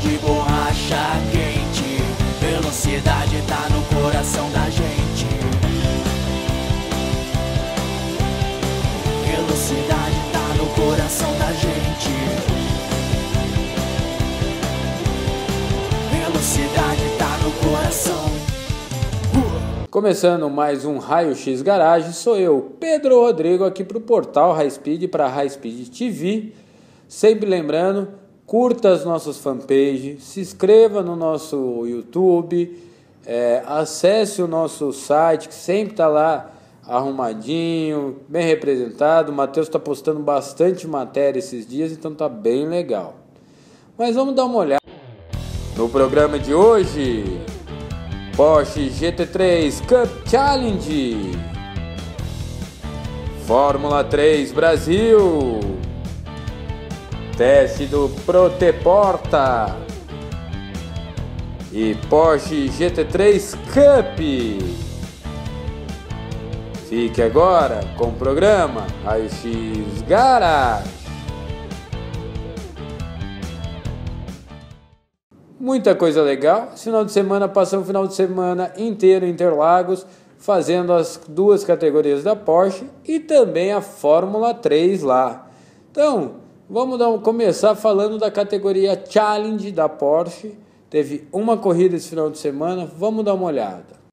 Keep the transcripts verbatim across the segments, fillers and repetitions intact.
de borracha quente. Velocidade tá no coração da gente. Velocidade tá no coração da gente. Velocidade tá no coração. Começando mais um Raio X Garage, sou eu, Pedro Rodrigo, aqui para o portal High Speed, para High Speed T V. Sempre lembrando, curta as nossas fanpages, se inscreva no nosso YouTube, é, acesse o nosso site, que sempre está lá arrumadinho, bem representado. O Matheus está postando bastante matéria esses dias, então tá bem legal. Mas vamos dar uma olhada no programa de hoje. Porsche G T três Cup Challenge, Fórmula três Brasil, teste do Proteporta e Porsche G T três Cup. Fique agora com o programa Raio X Garage. Muita coisa legal. Esse final de semana passamos o final de semana inteiro em Interlagos, fazendo as duas categorias da Porsche e também a Fórmula três lá. Então, vamos dar um, começar falando da categoria Challenge da Porsche. Teve uma corrida esse final de semana, vamos dar uma olhada.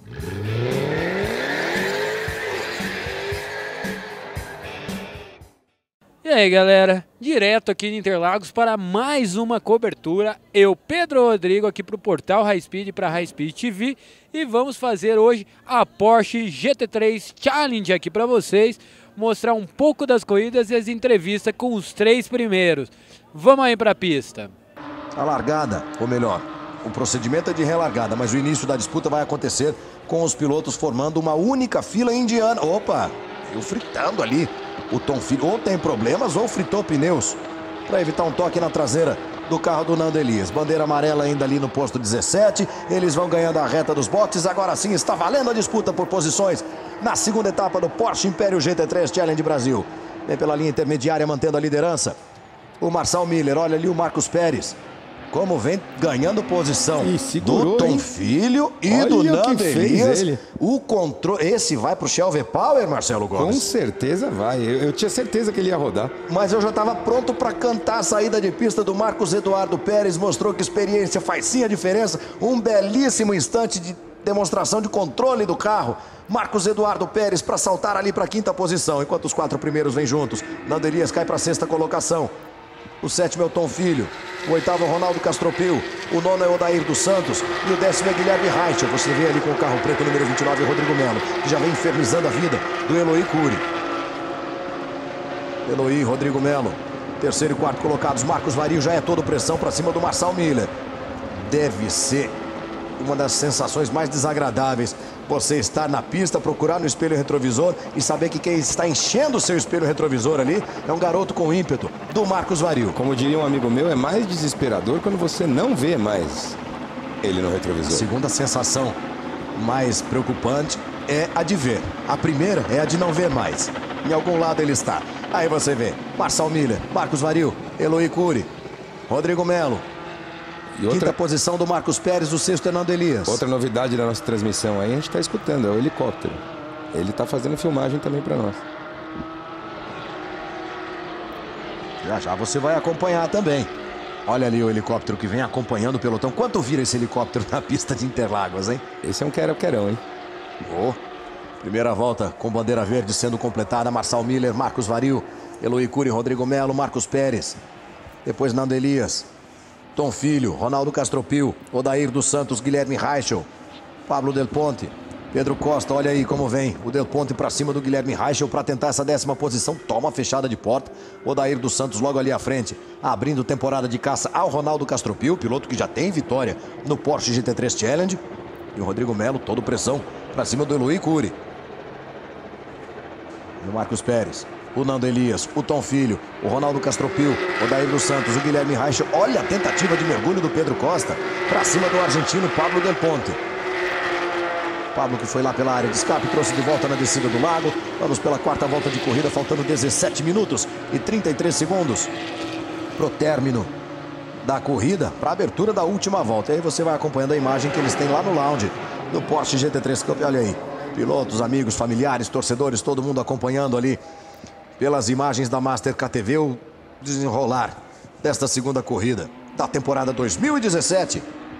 E aí galera, direto aqui de Interlagos para mais uma cobertura, eu Pedro Rodrigo aqui para o portal High Speed, para High Speed T V, e vamos fazer hoje a Porsche G T três Challenge aqui para vocês, mostrar um pouco das corridas e as entrevistas com os três primeiros. Vamos aí para a pista. A largada, ou melhor, o procedimento é de relargada, mas o início da disputa vai acontecer com os pilotos formando uma única fila indiana. Opa, eu fritando ali. O Tom Filho ou tem problemas ou fritou pneus para evitar um toque na traseira do carro do Nando Elias. Bandeira amarela ainda ali no posto dezessete. Eles vão ganhando a reta dos boxes. Agora sim está valendo a disputa por posições na segunda etapa do Porsche Império G T três Challenge Brasil. Vem pela linha intermediária mantendo a liderança o Marcel Miller. Olha ali o Marcos Pérez, como vem ganhando posição. E segurou, do Tom hein? Filho e Olha do o que Nando fez Elias. ele. O controle. Esse vai pro Shelby Power, Marcelo Gomes? Com certeza vai. Eu, eu tinha certeza que ele ia rodar. Mas eu já estava pronto para cantar a saída de pista do Marcos Eduardo Pérez. Mostrou que experiência faz sim a diferença. Um belíssimo instante de demonstração de controle do carro. Marcos Eduardo Pérez para saltar ali para a quinta posição, enquanto os quatro primeiros vêm juntos. Nando Elias cai para a sexta colocação. O sétimo é o Tom Filho, o oitavo é o Ronaldo Castropil, o nono é o Odair dos Santos e o décimo é Guilherme Reichel. Você vê ali com o carro preto número vinte e nove, o Rodrigo Melo, que já vem infernizando a vida do Eloy Cury. Eloy, Rodrigo Melo, terceiro e quarto colocados. Marcos Vario já é todo pressão para cima do Marcel Miller. Deve ser uma das sensações mais desagradáveis você estar na pista, procurar no espelho retrovisor e saber que quem está enchendo o seu espelho retrovisor ali é um garoto com ímpeto, do Marcos Vario. Como diria um amigo meu, é mais desesperador quando você não vê mais ele no retrovisor. A segunda sensação mais preocupante é a de ver. A primeira é a de não ver mais. Em algum lado ele está. Aí você vê Marcel Miller, Marcos Vario, Eloy Cury, Rodrigo Melo. E outra... Quinta posição do Marcos Pérez, o sexto é Nando Elias. Outra novidade da nossa transmissão aí, a gente está escutando, é o helicóptero. Ele está fazendo filmagem também para nós. Já já você vai acompanhar também. Olha ali o helicóptero que vem acompanhando o pelotão. Quanto vira esse helicóptero na pista de Interlagos, hein? Esse é um quero-querão, hein? Oh. Primeira volta com bandeira verde sendo completada. Marcel Miller, Marcos Vario, Eloy Cury, Rodrigo Melo, Marcos Pérez. Depois Nando Elias, Tom Filho, Ronaldo Castropil, Odair dos Santos, Guilherme Reichel, Pablo Del Ponte, Pedro Costa. Olha aí como vem o Del Ponte para cima do Guilherme Reichel para tentar essa décima posição. Toma a fechada de porta. Odair dos Santos logo ali à frente, abrindo temporada de caça ao Ronaldo Castropil, piloto que já tem vitória no Porsche G T três Challenge. E o Rodrigo Melo, todo pressão para cima do Eloy Cury. E o Marcos Pérez, o Nando Elias, o Tom Filho, o Ronaldo Castropil, o Odair dos Santos, o Guilherme Reichel. Olha a tentativa de mergulho do Pedro Costa para cima do argentino Pablo Del Ponte. Pablo que foi lá pela área de escape, trouxe de volta na descida do lago. Vamos pela quarta volta de corrida, faltando dezessete minutos e trinta e três segundos pro término da corrida para a abertura da última volta. E aí você vai acompanhando a imagem que eles têm lá no lounge do Porsche G T três Cup. Olha aí, pilotos, amigos, familiares, torcedores, todo mundo acompanhando ali pelas imagens da Master K T V o desenrolar desta segunda corrida da temporada dois mil e dezessete.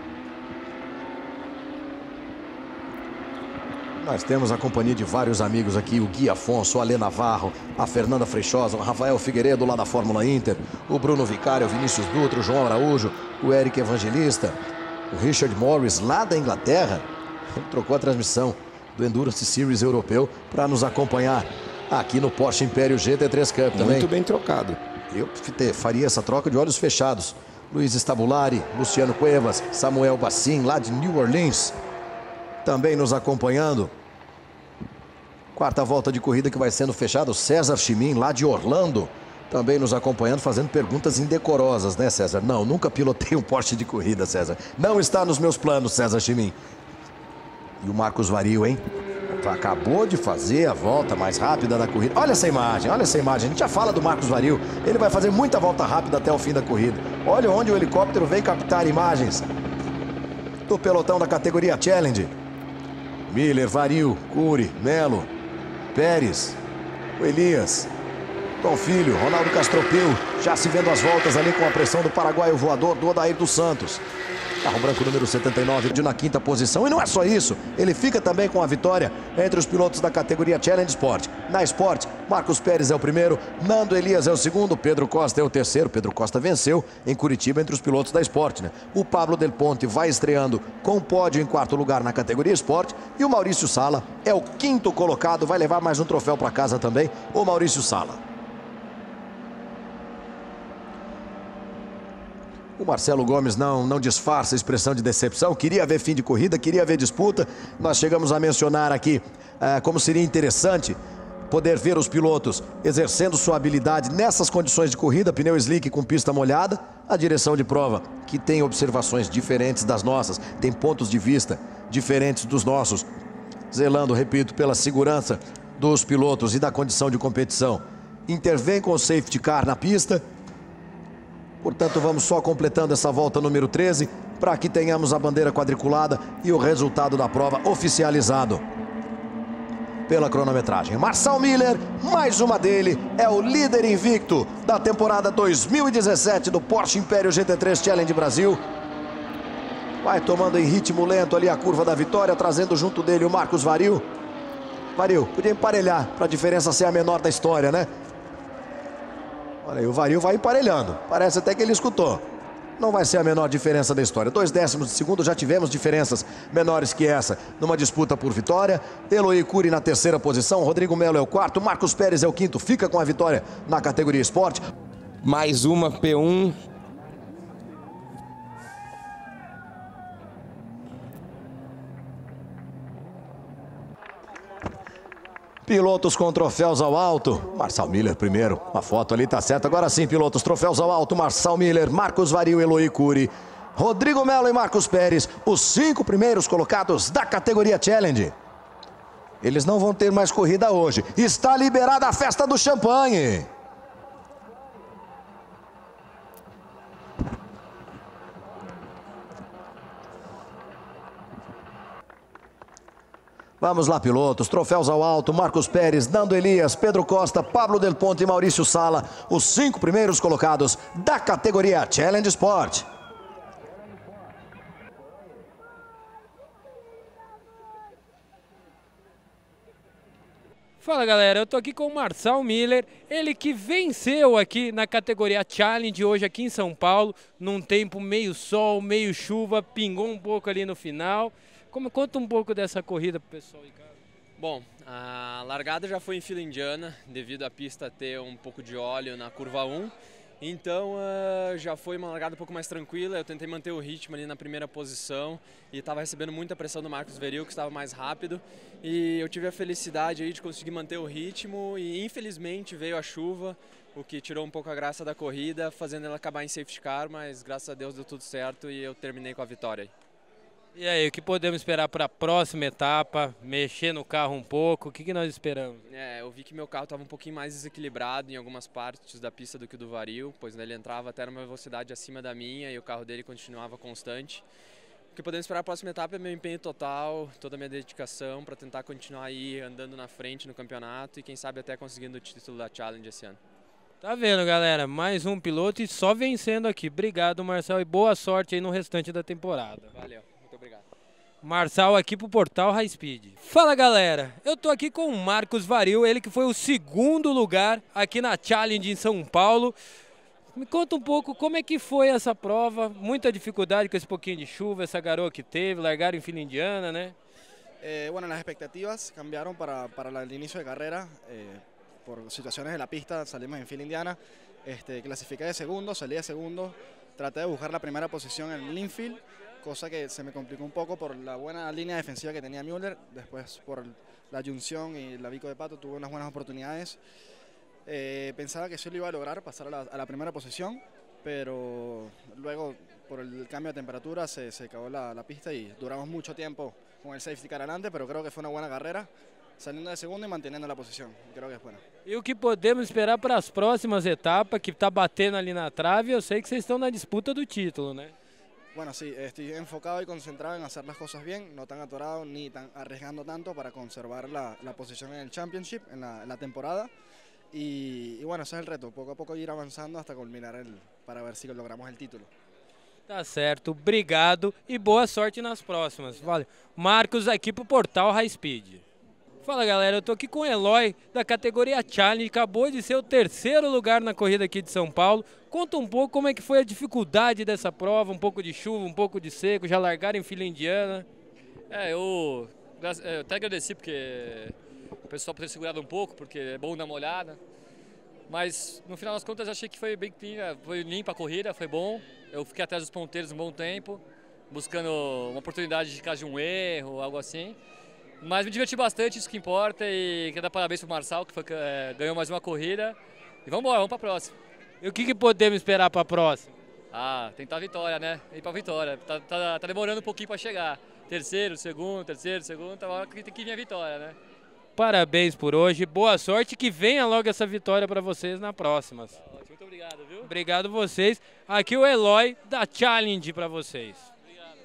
Nós temos a companhia de vários amigos aqui, o Gui Afonso, o Alê Navarro, a Fernanda Freixosa, o Rafael Figueiredo lá da Fórmula Inter, o Bruno Vicário, o Vinícius Dutra, o João Araújo, o Eric Evangelista, o Richard Morris lá da Inglaterra. Ele trocou a transmissão do Endurance Series europeu para nos acompanhar aqui no Porsche Império G T três Cup também. Muito bem trocado. Eu faria essa troca de olhos fechados. Luiz Stabulari, Luciano Cuevas, Samuel Bassin lá de New Orleans também nos acompanhando. Quarta volta de corrida que vai sendo fechada. O César Chimin, lá de Orlando, também nos acompanhando, fazendo perguntas indecorosas, né, César? Não, nunca pilotei um Porsche de corrida, César. Não está nos meus planos, César Chimin. E o Marcos Vario, hein? Acabou de fazer a volta mais rápida da corrida. Olha essa imagem, olha essa imagem. A gente já fala do Marcos Vario. Ele vai fazer muita volta rápida até o fim da corrida. Olha onde o helicóptero veio captar imagens do pelotão da categoria Challenge. Miller, Vario, Cury, Melo, Pérez, o Elias, Tom Filho, Ronaldo Castropeu, já se vendo as voltas ali com a pressão do paraguaio voador do Odair dos Santos. Carro branco número setenta e nove, de na quinta posição. E não é só isso, ele fica também com a vitória entre os pilotos da categoria Challenge Sport. Na Sport, Marcos Pérez é o primeiro, Nando Elias é o segundo, Pedro Costa é o terceiro. Pedro Costa venceu em Curitiba entre os pilotos da Sport, né? O Pablo Del Ponte vai estreando com pódio em quarto lugar na categoria Sport. E o Maurício Sala é o quinto colocado, vai levar mais um troféu para casa também, o Maurício Sala. O Marcelo Gomes não, não disfarça a expressão de decepção. Queria ver fim de corrida, queria ver disputa. Nós chegamos a mencionar aqui ah, como seria interessante poder ver os pilotos exercendo sua habilidade nessas condições de corrida, pneu slick com pista molhada. A direção de prova, que tem observações diferentes das nossas, tem pontos de vista diferentes dos nossos, zelando, repito, pela segurança dos pilotos e da condição de competição. Intervém com o safety car na pista. Portanto, vamos só completando essa volta número treze para que tenhamos a bandeira quadriculada e o resultado da prova oficializado pela cronometragem. Marcel Miller, mais uma dele, é o líder invicto da temporada dois mil e dezessete do Porsche Império G T três Challenge Brasil. Vai tomando em ritmo lento ali a curva da vitória, trazendo junto dele o Marcos Vario. Vario, podia emparelhar para a diferença ser a menor da história, né? Olha aí, o Vario vai emparelhando. Parece até que ele escutou. Não vai ser a menor diferença da história. Dois décimos de segundo, já tivemos diferenças menores que essa numa disputa por vitória. Eloy Cury na terceira posição, Rodrigo Melo é o quarto, Marcos Pérez é o quinto, fica com a vitória na categoria Esporte. Mais uma P um. Pilotos com troféus ao alto. Marcel Miller primeiro. A foto ali tá certa. Agora sim, pilotos, troféus ao alto. Marcel Miller, Marcos Vario, Eloy Cury, Rodrigo Melo e Marcos Pérez. Os cinco primeiros colocados da categoria Challenge. Eles não vão ter mais corrida hoje. Está liberada a festa do champanhe. Vamos lá, pilotos, troféus ao alto, Marcos Pérez, Nando Elias, Pedro Costa, Pablo Del Ponte e Maurício Sala, os cinco primeiros colocados da categoria Challenge Sport. Fala galera, eu tô aqui com o Marcel Miller, ele que venceu aqui na categoria Challenge hoje aqui em São Paulo, num tempo meio sol, meio chuva, pingou um pouco ali no final. Como, conta um pouco dessa corrida pro pessoal aí, cara. Bom, a largada já foi em fila indiana, devido à pista ter um pouco de óleo na curva um. Então uh, já foi uma largada um pouco mais tranquila, eu tentei manter o ritmo ali na primeira posição e estava recebendo muita pressão do Marcos Vario, que estava mais rápido. E eu tive a felicidade aí de conseguir manter o ritmo e infelizmente veio a chuva, o que tirou um pouco a graça da corrida, fazendo ela acabar em safety car, mas graças a Deus deu tudo certo e eu terminei com a vitória. E aí, o que podemos esperar para a próxima etapa? Mexer no carro um pouco, o que, que nós esperamos? É, eu vi que meu carro estava um pouquinho mais desequilibrado em algumas partes da pista do que o do Varyl, pois ele entrava até numa velocidade acima da minha e o carro dele continuava constante. O que podemos esperar para a próxima etapa é meu empenho total, toda a minha dedicação para tentar continuar aí andando na frente no campeonato e quem sabe até conseguindo o título da Challenge esse ano. Tá vendo, galera? Mais um piloto e só vencendo aqui. Obrigado, Marçal, e boa sorte aí no restante da temporada. Valeu, muito obrigado. Marçal aqui pro Portal High Speed. Fala, galera, eu tô aqui com o Marcos Varyl, ele que foi o segundo lugar aqui na Challenge em São Paulo. Me conta um pouco como é que foi essa prova, muita dificuldade com esse pouquinho de chuva, essa garoa que teve, largaram em fila indiana, né? Eh, bueno, las expectativas cambiaron para, para el inicio de carrera, eh, por situaciones de la pista salimos en fila indiana, este, clasifiqué de segundo, salí de segundo, traté de buscar la primera posición en el infield, cosa que se me complicó un poco por la buena línea defensiva que tenía Müller, después por la Junción y la Vico de Pato tuve unas buenas oportunidades. Eh, pensaba que yo lo iba a lograr, pasar a la, a la primera posición, pero luego por el cambio de temperatura se, se acabó la, la pista y duramos mucho tiempo con el safety car adelante, pero creo que fue una buena carrera, saliendo de segundo y manteniendo la posición, creo que es buena. E o que podemos esperar para as próximas etapas, que está batendo ali na trave, eu sei que vocês estão na disputa do título, né? Bueno, sí, estoy enfocado y concentrado en hacer las cosas bien, no tan atorado ni tan arriesgando tanto para conservar la, la posición en el Championship, en la, en la temporada. Y, y bueno, ese es el reto, poco a poco ir avanzando hasta culminar el, para ver si logramos el título. Tá certo, obrigado e boa sorte nas próximas. Valeu. Marcos aqui pro Portal High Speed. Fala, galera, eu tô aqui com o Eloy da categoria Challenge, acabou de ser o terceiro lugar na corrida aqui de São Paulo. Conta um pouco como é que foi a dificuldade dessa prova, um pouco de chuva, um pouco de seco, já largaram em fila indiana. É, eu, eu até agradeci porque o pessoal por ter segurado um pouco, porque é bom dar uma olhada. Mas no final das contas achei que foi bem clean, foi limpa a corrida, foi bom. Eu fiquei atrás dos ponteiros um bom tempo, buscando uma oportunidade de caso de um erro, algo assim. Mas me diverti bastante, isso que importa, e quero dar parabéns pro Marçal, que foi, é, ganhou mais uma corrida. E vamos embora, vamos para a próxima. E o que, que podemos esperar para a próxima? Ah, tentar a vitória, né? Ir para a vitória. Tá, tá, tá demorando um pouquinho para chegar. Terceiro, segundo, terceiro, segundo, tá hora que tem que vir a vitória, né? Parabéns por hoje, boa sorte, que venha logo essa vitória para vocês na próxima. Muito obrigado, viu? Obrigado vocês. Aqui o Eloy da Challenge para vocês. Obrigado.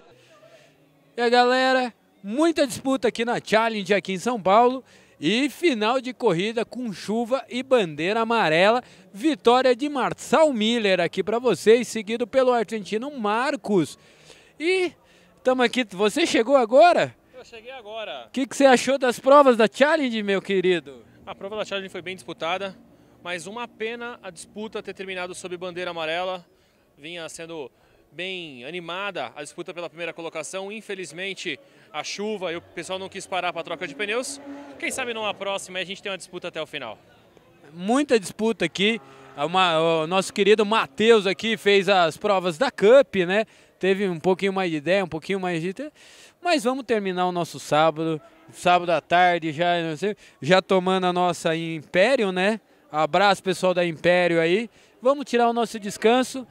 E a galera, muita disputa aqui na Challenge aqui em São Paulo e final de corrida com chuva e bandeira amarela. Vitória de Marçal Miller aqui para vocês, seguido pelo argentino Marcos. E estamos aqui, você chegou agora? Eu cheguei agora. O que, que você achou das provas da Challenge, meu querido? A prova da Challenge foi bem disputada, mas uma pena a disputa ter terminado sob bandeira amarela. Vinha sendo bem animada a disputa pela primeira colocação. Infelizmente, a chuva e o pessoal não quis parar para a troca de pneus. Quem sabe numa próxima a gente tem uma disputa até o final. Muita disputa aqui. Uma, o nosso querido Matheus aqui fez as provas da Cup, né? Teve um pouquinho mais de ideia, um pouquinho mais de... Mas vamos terminar o nosso sábado, sábado à tarde, já, não sei, já tomando a nossa Império, né? Abraço, pessoal da Império aí. Vamos tirar o nosso descanso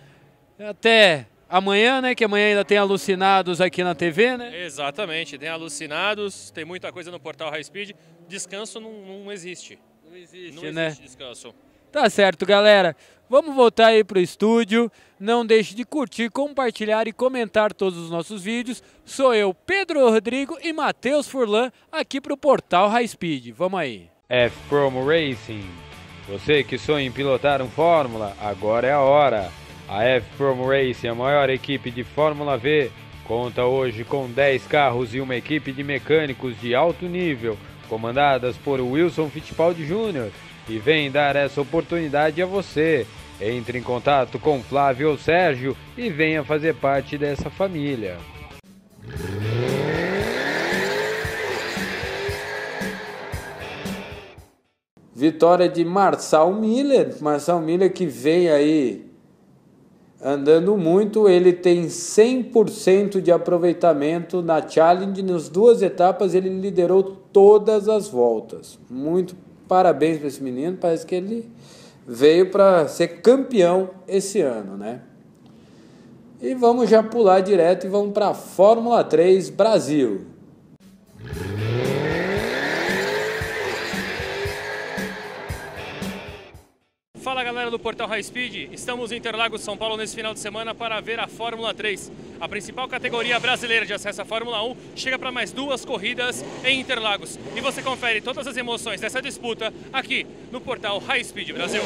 até amanhã, né? Que amanhã ainda tem Alucinados aqui na T V, né? Exatamente, tem Alucinados, tem muita coisa no Portal High Speed. Descanso não, não existe. Não existe, não né? existe descanso. Tá certo, galera. Vamos voltar aí pro estúdio. Não deixe de curtir, compartilhar e comentar todos os nossos vídeos. Sou eu, Pedro Rodrigo e Matheus Furlan, aqui pro Portal High Speed. Vamos aí. F-Promo Racing. Você que sonha em pilotar um Fórmula, agora é a hora. A F-Promo Racing, a maior equipe de Fórmula V, conta hoje com dez carros e uma equipe de mecânicos de alto nível, comandadas por Wilson Fittipaldi Júnior, e vem dar essa oportunidade a você. Entre em contato com Flávio ou Sérgio e venha fazer parte dessa família. Vitória de Marçal Miller. Marçal Miller que vem aí andando muito. Ele tem cem por cento de aproveitamento na Challenge. Nas duas etapas ele liderou todas as voltas. Muito parabéns para esse menino. Parece que ele veio para ser campeão esse ano, né? E vamos já pular direto e vamos para a Fórmula três Brasil. Fala galera do Portal High Speed, estamos em Interlagos, São Paulo nesse final de semana para ver a Fórmula três. A principal categoria brasileira de acesso à Fórmula um chega para mais duas corridas em Interlagos. E você confere todas as emoções dessa disputa aqui no Portal High Speed Brasil.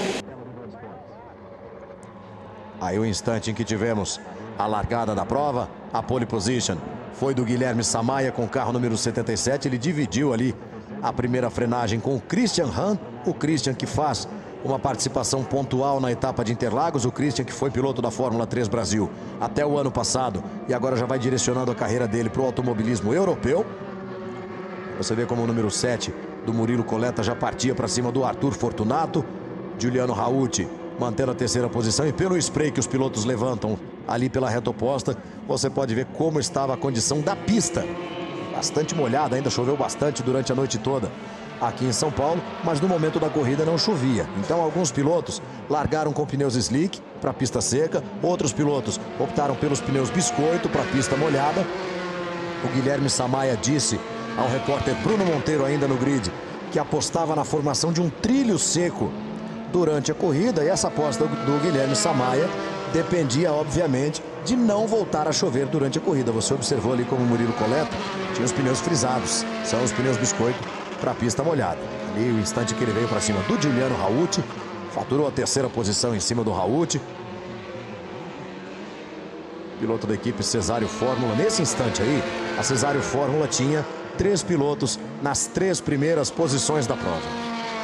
Aí o instante em que tivemos a largada da prova, a pole position foi do Guilherme Samaia com o carro número setenta e sete. Ele dividiu ali a primeira frenagem com o Christian Hahn, o Christian que faz uma participação pontual na etapa de Interlagos, o Christian que foi piloto da Fórmula três Brasil até o ano passado e agora já vai direcionando a carreira dele para o automobilismo europeu. Você vê como o número sete do Murilo Coletta já partia para cima do Arthur Fortunato, Giuliano Rauti mantendo a terceira posição, e pelo spray que os pilotos levantam ali pela reta oposta, você pode ver como estava a condição da pista. Bastante molhada, ainda choveu bastante durante a noite toda aqui em São Paulo, mas no momento da corrida não chovia. Então alguns pilotos largaram com pneus slick para a pista seca, outros pilotos optaram pelos pneus biscoito para a pista molhada. O Guilherme Samaia disse ao repórter Bruno Monteiro ainda no grid que apostava na formação de um trilho seco durante a corrida, e essa aposta do Guilherme Samaia dependia obviamente de não voltar a chover durante a corrida. Você observou ali como o Murilo Coletta tinha os pneus frisados, são os pneus biscoito para a pista molhada. Ali o instante que ele veio para cima do Giuliano Rauti, faturou a terceira posição em cima do Rauti. Piloto da equipe Cesário Fórmula. Nesse instante aí, a Cesário Fórmula tinha três pilotos nas três primeiras posições da prova.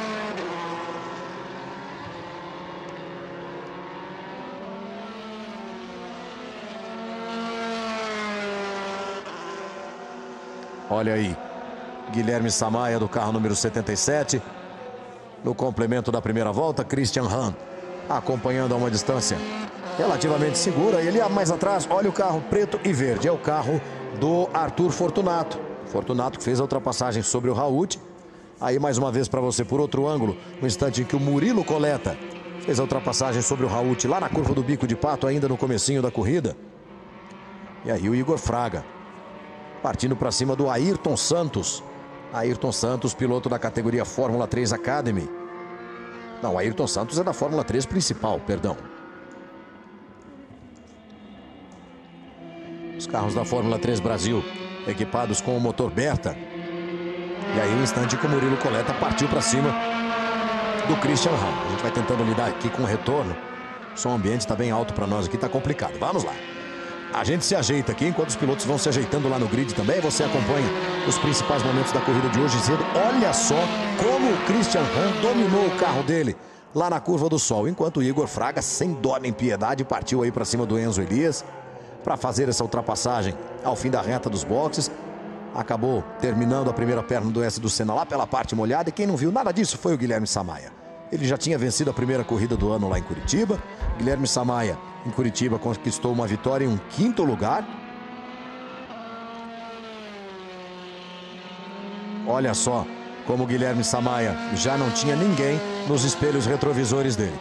Olha aí, Guilherme Samaia do carro número setenta e sete. No complemento da primeira volta, Christian Hahn acompanhando a uma distância relativamente segura. E ele mais atrás, olha o carro preto e verde, é o carro do Arthur Fortunato. Fortunato que fez a ultrapassagem sobre o Rauti. Aí mais uma vez para você por outro ângulo, no instante em que o Murilo Coletta fez a ultrapassagem sobre o Rauti lá na curva do Bico de Pato, ainda no comecinho da corrida. E aí o Igor Fraga partindo para cima do Ayrton Santos. Ayrton Santos, piloto da categoria Fórmula três Academy. Não, Ayrton Santos é da Fórmula três principal, perdão. Os carros da Fórmula três Brasil equipados com o motor Berta. E aí o instante que o Murilo Coletta partiu para cima do Christian Hahn. A gente vai tentando lidar aqui com o retorno. O som ambiente está bem alto para nós aqui, está complicado. Vamos lá. A gente se ajeita aqui enquanto os pilotos vão se ajeitando lá no grid também. Você acompanha os principais momentos da corrida de hoje cedo. Olha só como o Christian Hahn dominou o carro dele lá na curva do Sol. Enquanto o Igor Fraga, sem dó nem piedade, partiu aí para cima do Enzo Elias para fazer essa ultrapassagem ao fim da reta dos boxes. Acabou terminando a primeira perna do S do Senna lá pela parte molhada. E quem não viu nada disso foi o Guilherme Samaia. Ele já tinha vencido a primeira corrida do ano lá em Curitiba. Guilherme Samaia, em Curitiba, conquistou uma vitória em um quinto lugar. Olha só como o Guilherme Samaia já não tinha ninguém nos espelhos retrovisores dele.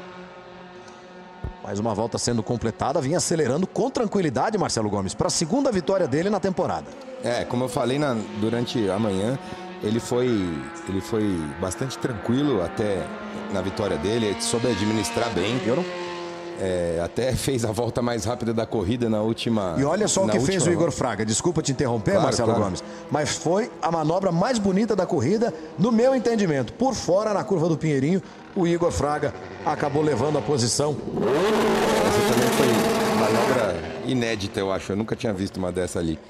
Mais uma volta sendo completada, vinha acelerando com tranquilidade, Marcelo Gomes, para a segunda vitória dele na temporada. É, como eu falei na, durante a manhã, ele foi, ele foi bastante tranquilo até na vitória dele, ele soube administrar bem. Eu não... É, até fez a volta mais rápida da corrida na última... E olha só o que fez o Igor Fraga. Desculpa te interromper, claro, Marcelo claro. Gomes. Mas foi a manobra mais bonita da corrida, no meu entendimento. Por fora, na curva do Pinheirinho, o Igor Fraga acabou levando a posição. Essa também foi manobra inédita, eu acho. Eu nunca tinha visto uma dessa ali.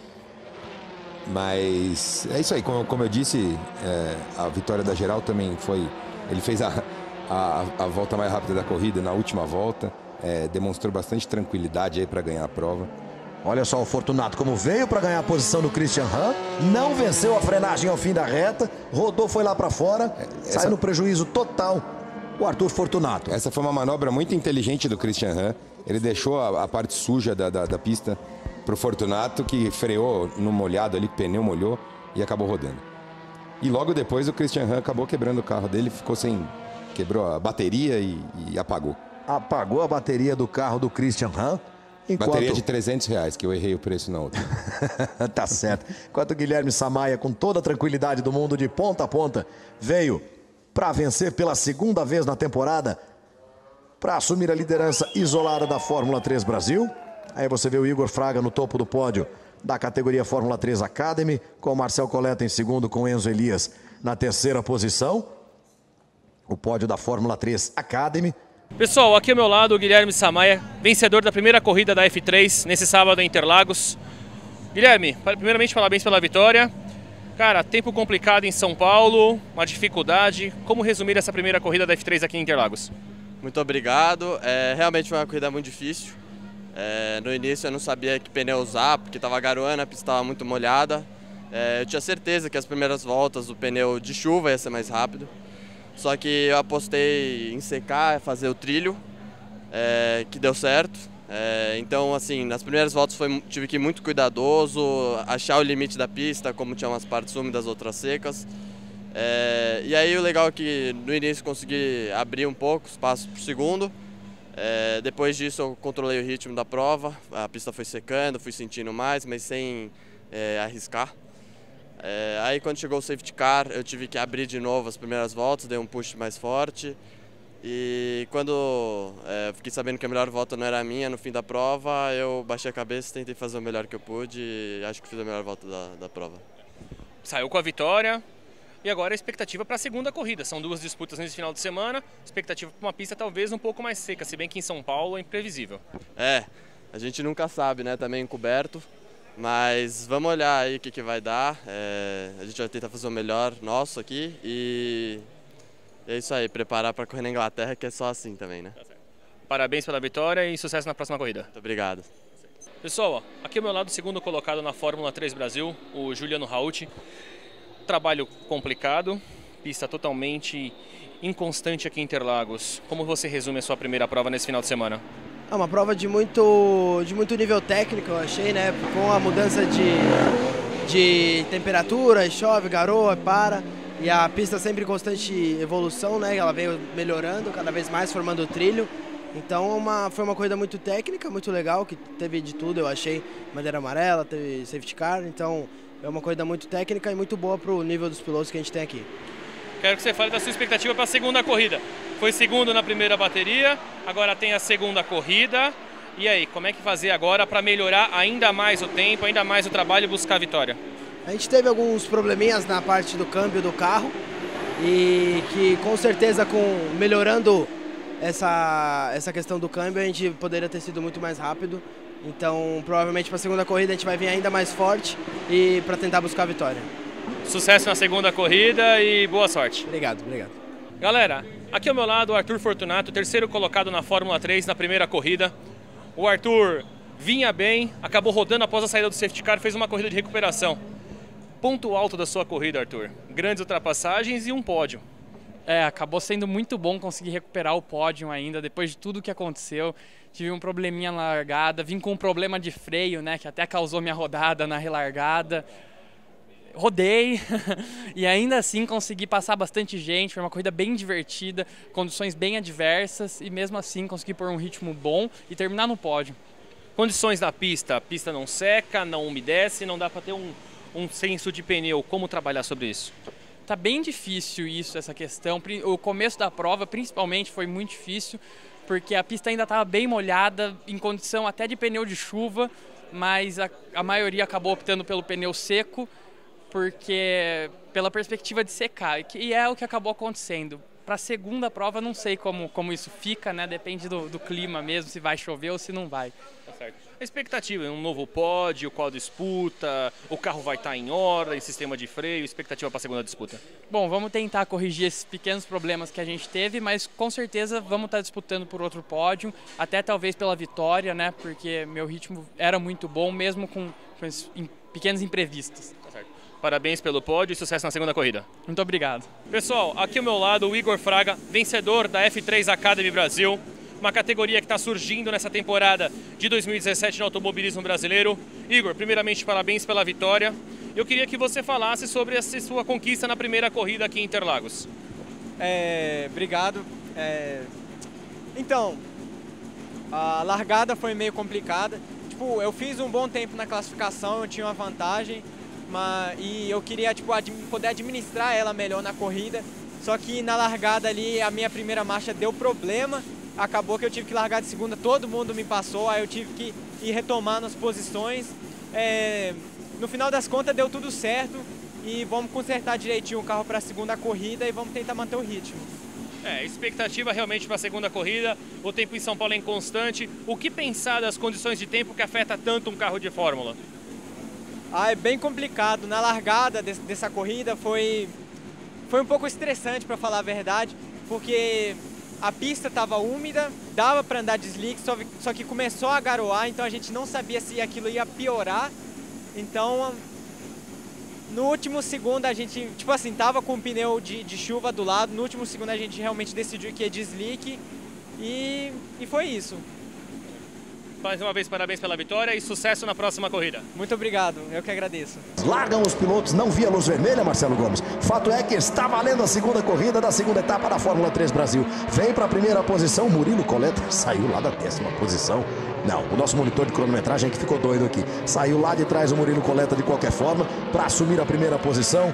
Mas é isso aí. Como, como eu disse, é, a vitória da geral também foi... Ele fez a, a, a volta mais rápida da corrida na última volta. É, demonstrou bastante tranquilidade aí para ganhar a prova. Olha só o Fortunato como veio para ganhar a posição do Christian Hahn, não venceu a frenagem ao fim da reta, rodou, foi lá para fora, essa... saiu no prejuízo total o Arthur Fortunato. Essa foi uma manobra muito inteligente do Christian Hahn. Ele deixou a, a parte suja da, da, da pista para o Fortunato, que freou no molhado ali, o pneu molhou e acabou rodando. E logo depois o Christian Hahn acabou quebrando o carro dele, ficou sem... quebrou a bateria e, e apagou. Apagou a bateria do carro do Christian Hahn. Enquanto... Bateria de trezentos reais, que eu errei o preço na outra. Tá certo. Enquanto o Guilherme Samaia, com toda a tranquilidade do mundo, de ponta a ponta, veio para vencer pela segunda vez na temporada, para assumir a liderança isolada da Fórmula três Brasil. Aí você vê o Igor Fraga no topo do pódio da categoria Fórmula três Academy, com o Marcel Coletta em segundo, com o Enzo Elias na terceira posição. O pódio da Fórmula três Academy. Pessoal, aqui ao meu lado o Guilherme Samaia, vencedor da primeira corrida da F três, nesse sábado em Interlagos. Guilherme, primeiramente parabéns pela vitória. Cara, tempo complicado em São Paulo, uma dificuldade. Como resumir essa primeira corrida da F três aqui em Interlagos? Muito obrigado, é, realmente foi uma corrida muito difícil. É, no início eu não sabia que pneu usar, porque estava garoando, a pista estava muito molhada. É, eu tinha certeza que as primeiras voltas o pneu de chuva ia ser mais rápido. Só que eu apostei em secar, fazer o trilho, é, que deu certo. É, então, assim, nas primeiras voltas foi, tive que ir muito cuidadoso, achar o limite da pista, como tinha umas partes úmidas, outras secas. É, e aí o legal é que no início consegui abrir um pouco espaço para o segundo. É, depois disso eu controlei o ritmo da prova, a pista foi secando, fui sentindo mais, mas sem é, arriscar. É, aí quando chegou o safety car eu tive que abrir de novo as primeiras voltas, dei um push mais forte. E quando é, fiquei sabendo que a melhor volta não era a minha no fim da prova, eu baixei a cabeça, tentei fazer o melhor que eu pude e acho que fiz a melhor volta da, da prova. Saiu com a vitória. E agora a expectativa para a segunda corrida. São duas disputas nesse final de semana. Expectativa para uma pista talvez um pouco mais seca, se bem que em São Paulo é imprevisível. É, a gente nunca sabe, né? Também encoberto. Mas vamos olhar aí o que, que vai dar. É, a gente vai tentar fazer o melhor nosso aqui. E é isso aí, preparar para correr na Inglaterra, que é só assim também, né? Parabéns pela vitória e sucesso na próxima corrida. Muito obrigado. Pessoal, ó, aqui ao meu lado o segundo colocado na Fórmula três Brasil, o Juliano Raut. Trabalho complicado, pista totalmente inconstante aqui em Interlagos. Como você resume a sua primeira prova nesse final de semana? É uma prova de muito, de muito nível técnico, eu achei, né? Com a mudança de, de temperatura, chove, garoa, para. E a pista sempre em constante evolução, né? Ela veio melhorando cada vez mais, formando o trilho. Então uma, foi uma corrida muito técnica, muito legal, que teve de tudo, eu achei. Bandeira amarela, teve safety car, então... É uma corrida muito técnica e muito boa para o nível dos pilotos que a gente tem aqui. Quero que você fale da sua expectativa para a segunda corrida. Foi segundo na primeira bateria, agora tem a segunda corrida. E aí, como é que fazer agora para melhorar ainda mais o tempo, ainda mais o trabalho e buscar a vitória? A gente teve alguns probleminhas na parte do câmbio do carro e que com certeza com melhorando essa, essa questão do câmbio a gente poderia ter sido muito mais rápido. Então, provavelmente para a segunda corrida a gente vai vir ainda mais forte e para tentar buscar a vitória. Sucesso na segunda corrida e boa sorte. Obrigado, obrigado. Galera, aqui ao meu lado o Arthur Fortunato, terceiro colocado na Fórmula três na primeira corrida. O Arthur vinha bem, acabou rodando após a saída do safety car, fez uma corrida de recuperação. Ponto alto da sua corrida, Arthur. Grandes ultrapassagens e um pódio. É, acabou sendo muito bom conseguir recuperar o pódio ainda, depois de tudo que aconteceu. Tive um probleminha na largada, vim com um problema de freio, né, que até causou minha rodada na relargada. Rodei e ainda assim consegui passar bastante gente, foi uma corrida bem divertida, condições bem adversas e mesmo assim consegui pôr um ritmo bom e terminar no pódio. Condições da pista, a pista não seca, não umedece, não dá para ter um, um senso de pneu, como trabalhar sobre isso? Tá bem difícil isso, essa questão, o começo da prova principalmente foi muito difícil, porque a pista ainda estava bem molhada, em condição até de pneu de chuva, mas a, a maioria acabou optando pelo pneu seco, porque pela perspectiva de secar, e é o que acabou acontecendo. Para a segunda prova não sei como, como isso fica, né? Depende do, do clima mesmo, se vai chover ou se não vai. Tá certo. A expectativa é um novo pódio, qual disputa, o carro vai estar em ordem, sistema de freio, expectativa para a segunda disputa? Bom, vamos tentar corrigir esses pequenos problemas que a gente teve, mas com certeza vamos estar disputando por outro pódio, até talvez pela vitória, né? Porque meu ritmo era muito bom, mesmo com, com esses pequenos imprevistos. Tá certo. Parabéns pelo pódio e sucesso na segunda corrida. Muito obrigado. Pessoal, aqui ao meu lado o Igor Fraga, vencedor da F três Academy Brasil, uma categoria que está surgindo nessa temporada de dois mil e dezessete no automobilismo brasileiro. Igor, primeiramente parabéns pela vitória. Eu queria que você falasse sobre essa sua conquista na primeira corrida aqui em Interlagos. É, obrigado. É, então, A largada foi meio complicada. Tipo, eu fiz um bom tempo na classificação, eu tinha uma vantagem, mas, e eu queria tipo, ad, poder administrar ela melhor na corrida. Só que na largada ali, a minha primeira marcha deu problema. Acabou que eu tive que largar de segunda, todo mundo me passou, aí eu tive que ir retomando as posições. É, no final das contas deu tudo certo e vamos consertar direitinho o carro para a segunda corrida e vamos tentar manter o ritmo. É, expectativa realmente para a segunda corrida, o tempo em São Paulo é inconstante. O que pensar das condições de tempo que afeta tanto um carro de Fórmula? Ah, é bem complicado. Na largada desse, dessa corrida foi, foi um pouco estressante, para falar a verdade, porque a pista estava úmida, dava para andar de slick, só, só que começou a garoar, então a gente não sabia se aquilo ia piorar. Então, no último segundo a gente, tipo assim, tava com o pneu de, de chuva do lado, no último segundo a gente realmente decidiu que ia de slick e, e foi isso. Mais uma vez, parabéns pela vitória e sucesso na próxima corrida. Muito obrigado, eu que agradeço. Largam os pilotos, não via luz vermelha, Marcelo Gomes. Fato é que está valendo a segunda corrida da segunda etapa da Fórmula três Brasil. Vem para a primeira posição, Murilo Coletta saiu lá da décima posição. Não, o nosso monitor de cronometragem que ficou doido aqui. Saiu lá de trás o Murilo Coletta de qualquer forma para assumir a primeira posição.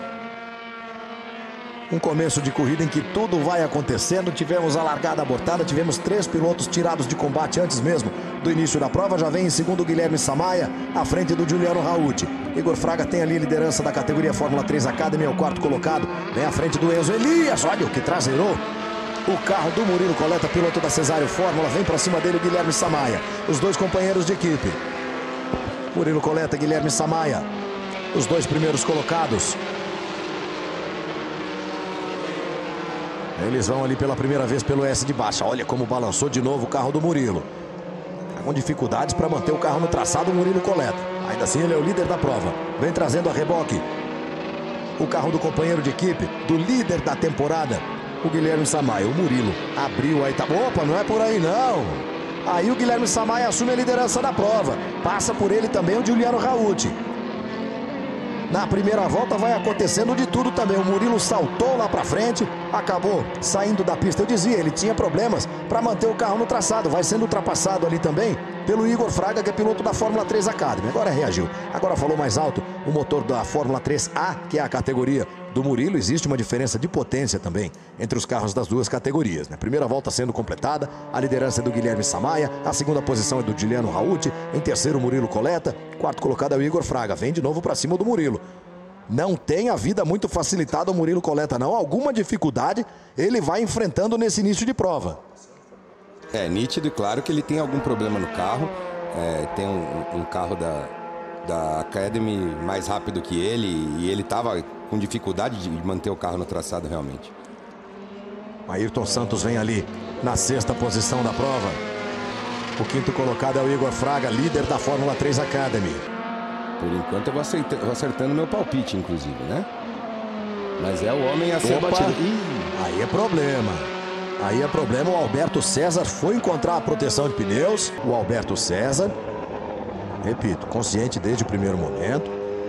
Um começo de corrida em que tudo vai acontecendo. Tivemos a largada abortada, tivemos três pilotos tirados de combate antes mesmo do início da prova. Já vem em segundo o Guilherme Samaia, à frente do Giuliano Rauti. Igor Fraga tem ali a liderança da categoria Fórmula três Academy, é o quarto colocado. Vem à frente do Enzo Elias, olha o que traseirou. O carro do Murilo Coletta, piloto da Cesário Fórmula, vem para cima dele o Guilherme Samaia. Os dois companheiros de equipe. Murilo Coletta e Guilherme Samaia, os dois primeiros colocados. Eles vão ali pela primeira vez pelo S de baixa. Olha como balançou de novo o carro do Murilo. Tá com dificuldades para manter o carro no traçado, o Murilo Coletta. Ainda assim ele é o líder da prova. Vem trazendo a reboque o carro do companheiro de equipe, do líder da temporada, o Guilherme Samaia. O Murilo abriu aí, tá... Opa, não é por aí não. Aí o Guilherme Samaia assume a liderança da prova. Passa por ele também o Giuliano Rauti. Na primeira volta vai acontecendo de tudo também. O Murilo saltou lá para frente, acabou saindo da pista. Eu dizia, ele tinha problemas para manter o carro no traçado. Vai sendo ultrapassado ali também pelo Igor Fraga, que é piloto da Fórmula três Academy. Agora reagiu. Agora falou mais alto o motor da Fórmula três A, que é a categoria do Murilo. Existe uma diferença de potência também entre os carros das duas categorias, né? Primeira volta sendo completada, a liderança é do Guilherme Samaia, a segunda posição é do Giuliano Rauti, em terceiro o Murilo Coletta, quarto colocado é o Igor Fraga. Vem de novo para cima do Murilo. Não tem a vida muito facilitada o Murilo Coletta, não. Alguma dificuldade ele vai enfrentando nesse início de prova. É nítido e claro que ele tem algum problema no carro. É, tem um, um carro da, da Academy mais rápido que ele e ele estava com dificuldade de manter o carro no traçado realmente. Ayrton Santos vem ali na sexta posição da prova. O quinto colocado é o Igor Fraga, líder da Fórmula três Academy. Por enquanto eu vou acertando, vou acertando meu palpite, inclusive, né? Mas é o homem a ser Opa, batido. Aí é problema. Aí é problema. O Alberto César foi encontrar a proteção de pneus. O Alberto César, repito, consciente desde o primeiro momento.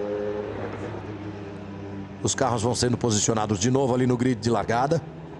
Os carros vão sendo posicionados de novo ali no grid de largada.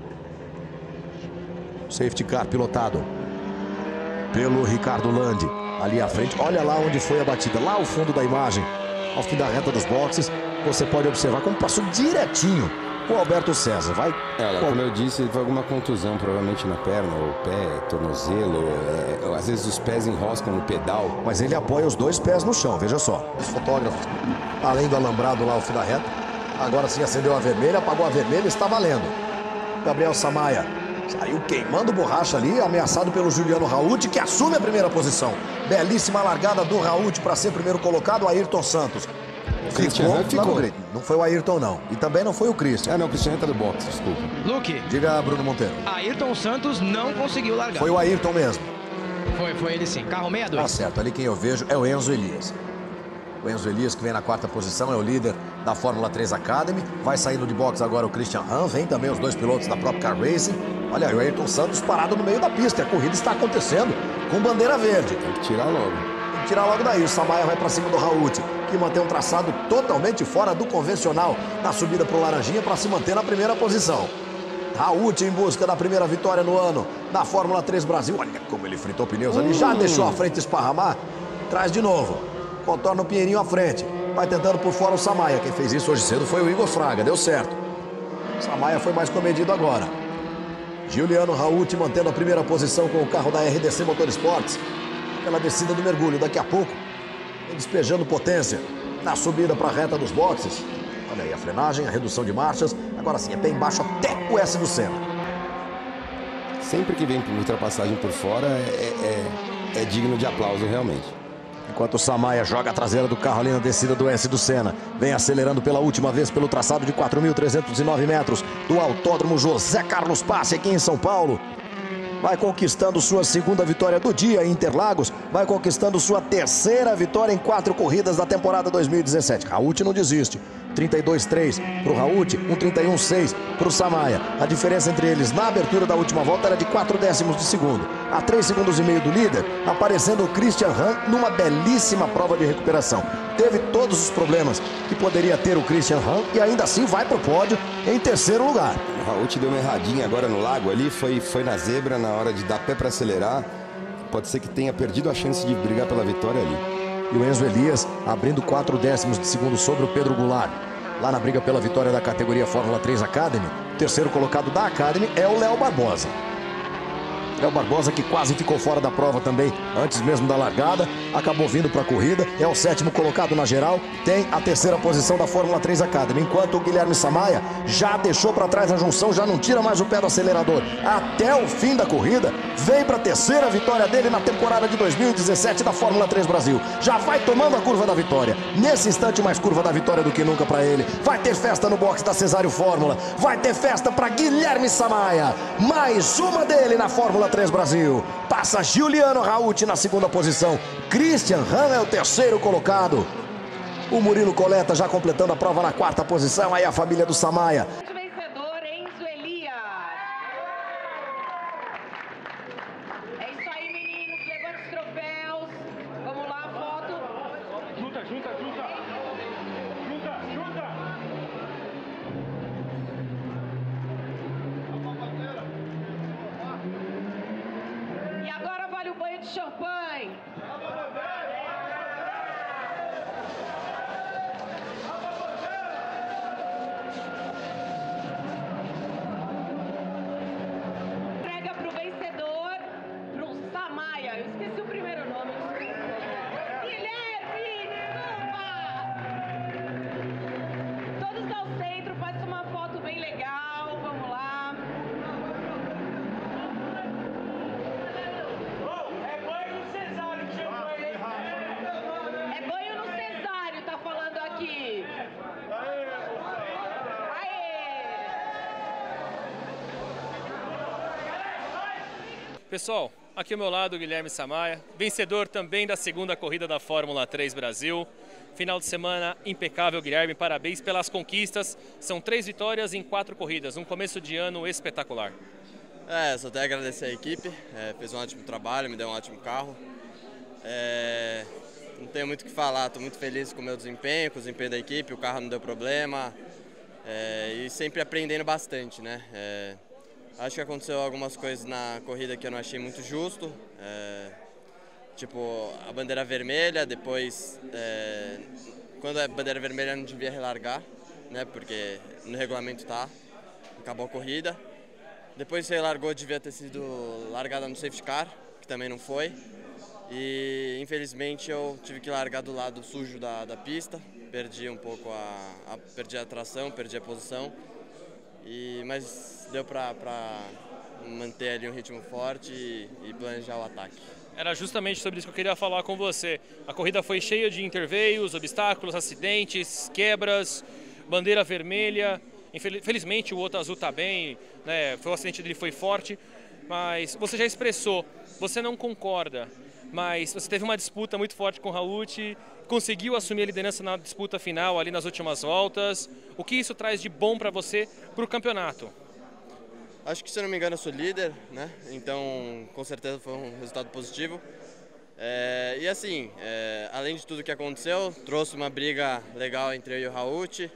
Safety car pilotado pelo Ricardo Landi. Ali à frente, olha lá onde foi a batida, lá ao fundo da imagem, ao fim da reta dos boxes, você pode observar como passou direitinho o Alberto César. Vai. É, como eu disse, foi alguma contusão, provavelmente na perna, ou pé, tornozelo, é, às vezes os pés enroscam no pedal. Mas ele apoia os dois pés no chão, veja só. Os fotógrafos, além do alambrado lá ao fim da reta, agora sim acendeu a vermelha, apagou a vermelha, está valendo. Gabriel Samaia saiu queimando borracha ali, ameaçado pelo Giuliano Rauti, que assume a primeira posição. Belíssima largada do Rauti para ser primeiro colocado, o Ayrton Santos. Ficou, ficou. Não foi o Ayrton, não. E também não foi o Christian. Ah, não, o Christian entra do boxe, desculpa. Luke. Diga, Bruno Monteiro. Ayrton Santos não conseguiu largar. Foi o Ayrton mesmo. Foi, foi ele sim. Carro sessenta e dois. Tá certo, ali quem eu vejo é o Enzo Elias. O Enzo Elias, que vem na quarta posição, é o líder da Fórmula três Academy. Vai saindo de box agora o Christian Hahn. Vem também os dois pilotos da própria Car Racing. Olha aí, o Ayrton Santos parado no meio da pista. A corrida está acontecendo com bandeira verde. Tem que tirar logo. Tem que tirar logo daí. O Samaia vai para cima do Rauti, que mantém um traçado totalmente fora do convencional na subida para o Laranjinha para se manter na primeira posição. Raul em busca da primeira vitória no ano na Fórmula três Brasil. Olha como ele fritou pneus ali. Já deixou a frente esparramar. Traz de novo. Contorna o Pinheirinho à frente. Vai tentando por fora o Samaia. Quem fez isso hoje cedo foi o Igor Fraga. Deu certo. Samaia foi mais comedido agora. Giuliano Raul mantendo a primeira posição com o carro da R D C Motorsports. Aquela descida do mergulho. Daqui a pouco, despejando potência na subida para a reta dos boxes. Olha aí a frenagem, a redução de marchas. Agora sim, é pé embaixo até o S do Senna. Sempre que vem ultrapassagem por fora é, é, é digno de aplauso realmente. Enquanto o Samaia joga a traseira do carro ali na descida do S do Senna. Vem acelerando pela última vez pelo traçado de quatro mil trezentos e nove metros do Autódromo José Carlos Passe aqui em São Paulo. Vai conquistando sua segunda vitória do dia em Interlagos. Vai conquistando sua terceira vitória em quatro corridas da temporada dois mil e dezessete. Raul não desiste. trinta e dois três para o Raul, um trinta e um seis para o Samaia. A diferença entre eles na abertura da última volta era de quatro décimos de segundo. A três segundos e meio do líder, aparecendo o Christian Rahn numa belíssima prova de recuperação. Teve todos os problemas que poderia ter o Christian Rahn e ainda assim vai para o pódio em terceiro lugar. O Raul deu uma erradinha agora no lago ali, foi, foi na zebra na hora de dar pé para acelerar. Pode ser que tenha perdido a chance de brigar pela vitória ali. E o Enzo Elias abrindo quatro décimos de segundo sobre o Pedro Goulart. Lá na briga pela vitória da categoria Fórmula três Academy, o terceiro colocado da Academy é o Léo Barbosa. Léo Barbosa que quase ficou fora da prova também, antes mesmo da largada, acabou vindo para a corrida, é o sétimo colocado na geral, tem a terceira posição da Fórmula três Academy, enquanto o Guilherme Samaia já deixou para trás a junção, já não tira mais o pé do acelerador. Até o fim da corrida, vem para a terceira vitória dele na temporada de dois mil e dezessete da Fórmula três Brasil. Já vai tomando a curva da vitória. Nesse instante, mais curva da vitória do que nunca para ele. Vai ter festa no box da Cesário Fórmula, vai ter festa para Guilherme Samaia. Mais uma dele na Fórmula três Brasil. Passa Giuliano Raul na segunda posição. Christian Rahn é o terceiro colocado. O Murilo Coleta já completando a prova na quarta posição. Aí a família do Samaia. Vencedor Enzo Elias. É isso aí, meninos. Levando os troféus. Vamos lá, foto. Junta, junta, junta. Junta, junta. E agora vale o banho de champanhe. Entrega pro vencedor, pro Samaia. Eu esqueci o primeiro nome. Guilherme, desculpa! Todos ao centro, faz uma foto bem legal. Vamos lá. É banho no cesário, tá falando aqui. Pessoal, aqui ao meu lado o Guilherme Samaia, vencedor também da segunda corrida da Fórmula três Brasil. Final de semana impecável, Guilherme, parabéns pelas conquistas. São três vitórias em quatro corridas, um começo de ano espetacular. É, só até agradecer a equipe, é, fez um ótimo trabalho, me deu um ótimo carro. É, não tenho muito o que falar, estou muito feliz com o meu desempenho, com o desempenho da equipe, o carro não deu problema. É, e sempre aprendendo bastante, né? É, acho que aconteceu algumas coisas na corrida que eu não achei muito justo. É, tipo, a bandeira vermelha, depois, é, quando é bandeira vermelha eu não devia relargar, né? Porque no regulamento tá, acabou a corrida. Depois você largou, devia ter sido largada no safety car, que também não foi. E infelizmente eu tive que largar do lado sujo da, da pista, perdi um pouco a, a, perdi a tração, perdi a posição. E, mas deu para manter ali um ritmo forte e, e planejar o ataque. Era justamente sobre isso que eu queria falar com você. A corrida foi cheia de interveios, obstáculos, acidentes, quebras, bandeira vermelha. Infelizmente o outro azul está bem, né? Foi, o acidente dele foi forte, mas você já expressou, você não concorda, mas você teve uma disputa muito forte com o Raul, conseguiu assumir a liderança na disputa final ali nas últimas voltas. O que isso traz de bom para você para o campeonato? Acho que, se eu não me engano, eu sou líder, né? Então com certeza foi um resultado positivo. É, e assim, é, além de tudo que aconteceu, trouxe uma briga legal entre eu e o Raul.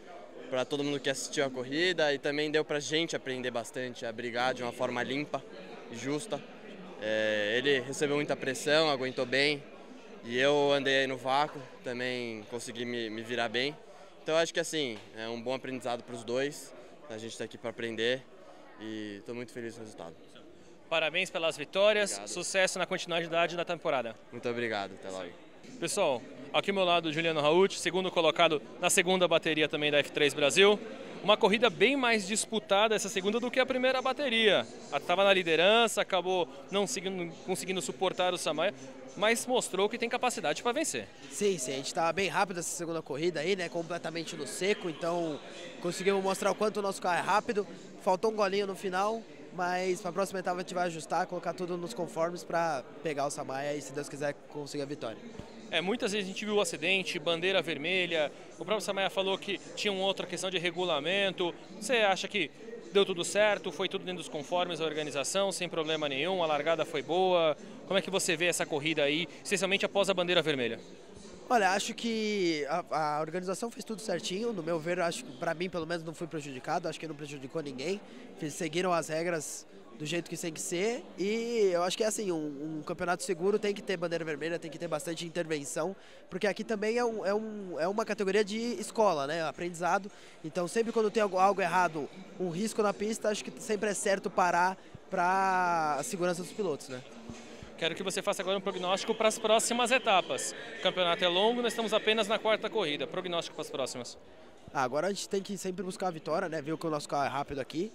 para todo mundo que assistiu a corrida e também deu para a gente aprender bastante a brigar de uma forma limpa e justa. É, ele recebeu muita pressão, aguentou bem e eu andei aí no vácuo, também consegui me, me virar bem. Então acho que assim, é um bom aprendizado para os dois, a gente está aqui para aprender e estou muito feliz com o resultado. Parabéns pelas vitórias, Obrigado. Sucesso na continuidade da temporada. Muito obrigado, até logo. Pessoal, aqui ao meu lado Juliano Raut, segundo colocado na segunda bateria também da F três Brasil. Uma corrida bem mais disputada essa segunda do que a primeira bateria. Estava na liderança, acabou não conseguindo, conseguindo suportar o Samaia, mas mostrou que tem capacidade para vencer. Sim, sim, a gente estava bem rápido essa segunda corrida aí, né? Completamente no seco, então conseguimos mostrar o quanto o nosso carro é rápido. Faltou um golinho no final, mas para a próxima etapa a gente vai ajustar, colocar tudo nos conformes para pegar o Samaia e, se Deus quiser, conseguir a vitória. É, muitas vezes a gente viu o acidente, bandeira vermelha, o próprio Samaia falou que tinha uma outra questão de regulamento. Você acha que deu tudo certo, foi tudo dentro dos conformes da organização, sem problema nenhum, a largada foi boa? Como é que você vê essa corrida aí, especialmente após a bandeira vermelha? Olha, acho que a, a organização fez tudo certinho, no meu ver, acho que para mim pelo menos não fui prejudicado, acho que não prejudicou ninguém, seguiram as regras do jeito que tem que ser e eu acho que é assim, um, um campeonato seguro tem que ter bandeira vermelha, tem que ter bastante intervenção, porque aqui também é, um, é, um, é uma categoria de escola, né, aprendizado, então sempre quando tem algo, algo errado, um risco na pista, acho que sempre é certo parar para a segurança dos pilotos, né. Quero que você faça agora um prognóstico para as próximas etapas. O campeonato é longo, nós estamos apenas na quarta corrida. Prognóstico para as próximas. Ah, agora a gente tem que sempre buscar a vitória, né? Ver que o nosso carro é rápido aqui.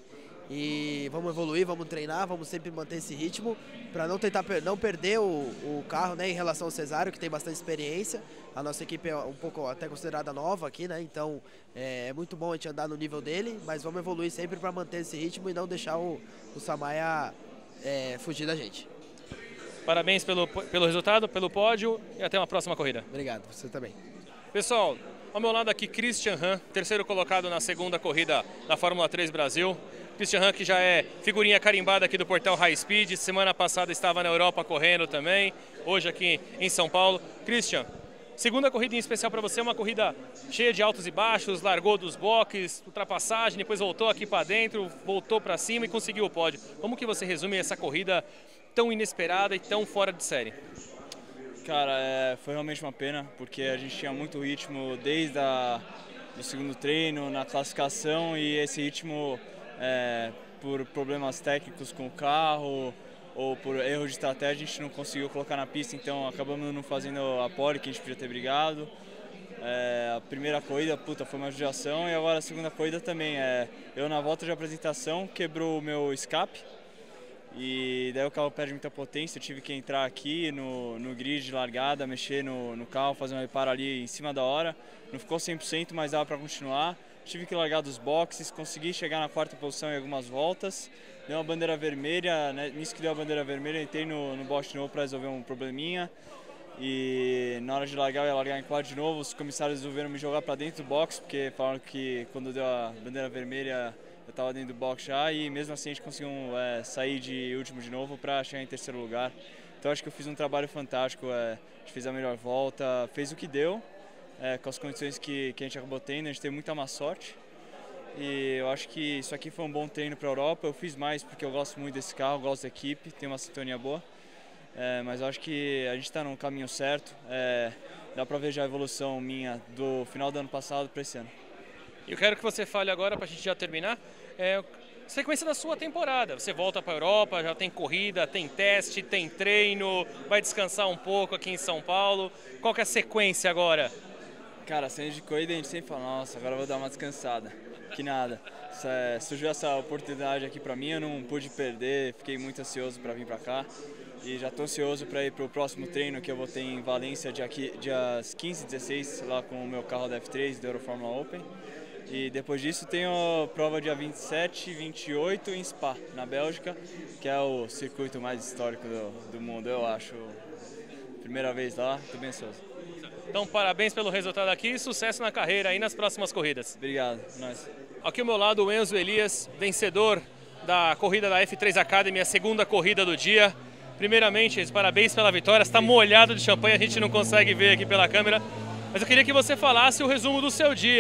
E vamos evoluir, vamos treinar, vamos sempre manter esse ritmo para não tentar per não perder o, o carro, né, em relação ao Cesário, que tem bastante experiência. A nossa equipe é um pouco até considerada nova aqui, né? Então é, é muito bom a gente andar no nível dele, mas vamos evoluir sempre para manter esse ritmo e não deixar o, o Samaia é, fugir da gente. Parabéns pelo, pelo resultado, pelo pódio e até uma próxima corrida. Obrigado, você também. Pessoal, ao meu lado aqui Christian Rahn, terceiro colocado na segunda corrida da Fórmula três Brasil. Christian Rahn, que já é figurinha carimbada aqui do portal High Speed, semana passada estava na Europa correndo também, hoje aqui em São Paulo. Christian, segunda corrida em especial para você, uma corrida cheia de altos e baixos, largou dos boxes, ultrapassagem, depois voltou aqui para dentro, voltou para cima e conseguiu o pódio. Como que você resume essa corrida tão inesperada e tão fora de série? Cara, é, foi realmente uma pena, porque a gente tinha muito ritmo desde a, do segundo treino, na classificação, e esse ritmo, é, por problemas técnicos com o carro ou por erro de estratégia, a gente não conseguiu colocar na pista, então acabamos não fazendo a pole que a gente podia ter brigado. É, a primeira corrida, puta, foi uma judiação, e agora a segunda corrida também. É, eu na volta de apresentação quebrou o meu escape, e daí o carro perde muita potência, eu tive que entrar aqui no, no grid de largada, mexer no, no carro, fazer um reparo ali em cima da hora. Não ficou cem por cento, mas dava para continuar. Tive que largar dos boxes, consegui chegar na quarta posição em algumas voltas. Deu uma bandeira vermelha, né? Nisso que deu a bandeira vermelha, entrei no, no box de novo para resolver um probleminha. E na hora de largar, eu ia largar em quadro de novo. Os comissários resolveram me jogar para dentro do box, porque falaram que quando deu a bandeira vermelha eu estava dentro do box já, e mesmo assim a gente conseguiu é, sair de último de novo para chegar em terceiro lugar. Então acho que eu fiz um trabalho fantástico, é, a gente fez a melhor volta, fez o que deu, é, com as condições que, que a gente acabou tendo, a gente teve muita má sorte. E eu acho que isso aqui foi um bom treino para a Europa. Eu fiz mais porque eu gosto muito desse carro, gosto da equipe, tem uma sintonia boa. É, mas eu acho que a gente está no caminho certo, é, dá para ver já a evolução minha do final do ano passado para esse ano. Eu quero que você fale agora, para a gente já terminar, é, sequência da sua temporada. Você volta para a Europa, já tem corrida, tem teste, tem treino, vai descansar um pouco aqui em São Paulo. Qual que é a sequência agora? Cara, saindo de corrida a gente sempre fala, nossa, agora eu vou dar uma descansada. Que nada, é, surgiu essa oportunidade aqui para mim, eu não pude perder, fiquei muito ansioso para vir para cá. E já estou ansioso para ir para o próximo treino que eu vou ter em Valência, dia, dias quinze e dezesseis, lá com o meu carro da F três, do Euroformula Open. E depois disso tenho prova dia vinte e sete e vinte e oito em Spa, na Bélgica, que é o circuito mais histórico do, do mundo, eu acho. Primeira vez lá, estou bem ansioso. Então, parabéns pelo resultado aqui e sucesso na carreira aí nas próximas corridas. Obrigado, nós. Aqui ao meu lado o Enzo Elias, vencedor da corrida da F três Academy, a segunda corrida do dia. Primeiramente, parabéns pela vitória, está molhado de champanhe, a gente não consegue ver aqui pela câmera, mas eu queria que você falasse o resumo do seu dia.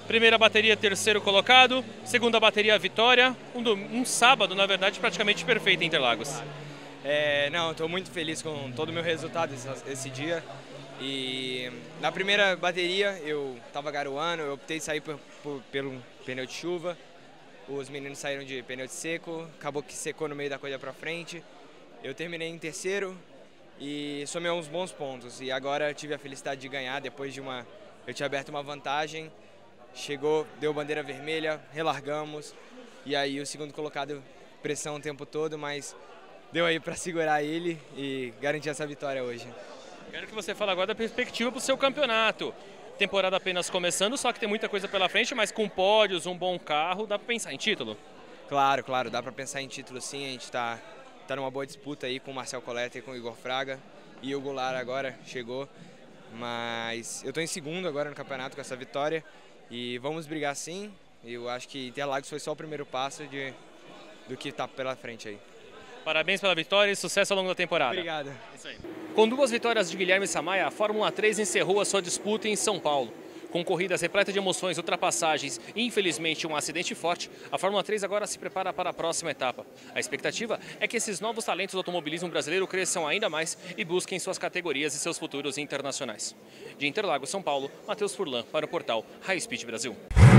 Primeira bateria, terceiro colocado. Segunda bateria, vitória. Um, do, um sábado, na verdade, praticamente perfeito em Interlagos. É, não, estou muito feliz com todo o meu resultado esse, esse dia. E na primeira bateria eu estava garoando, eu optei sair por, por, pelo pneu de chuva. Os meninos saíram de pneu de seco, acabou que secou no meio da corrida para frente. Eu terminei em terceiro e somei uns bons pontos. E agora tive a felicidade de ganhar depois de uma... Eu tinha aberto uma vantagem, chegou, deu bandeira vermelha, relargamos. E aí o segundo colocado, pressão o tempo todo, mas deu aí para segurar ele e garantir essa vitória hoje. Quero que você fale agora da perspectiva para o seu campeonato. Temporada apenas começando, só que tem muita coisa pela frente, mas com pódios, um bom carro, dá para pensar em título? Claro, claro, dá para pensar em título sim. A gente está tá numa boa disputa aí com o Marcel Coletta e com o Igor Fraga. E o Goulart agora chegou. Mas eu estou em segundo agora no campeonato com essa vitória. E vamos brigar sim. Eu acho que Interlagos foi só o primeiro passo de, do que está pela frente aí. Parabéns pela vitória e sucesso ao longo da temporada. Obrigado. Isso aí. Com duas vitórias de Guilherme Samaia, a Fórmula três encerrou a sua disputa em São Paulo. Com corridas repletas de emoções, ultrapassagens e, infelizmente, um acidente forte, a Fórmula três agora se prepara para a próxima etapa. A expectativa é que esses novos talentos do automobilismo brasileiro cresçam ainda mais e busquem suas categorias e seus futuros internacionais. De Interlagos, São Paulo, Matheus Furlan para o portal High Speed Brasil.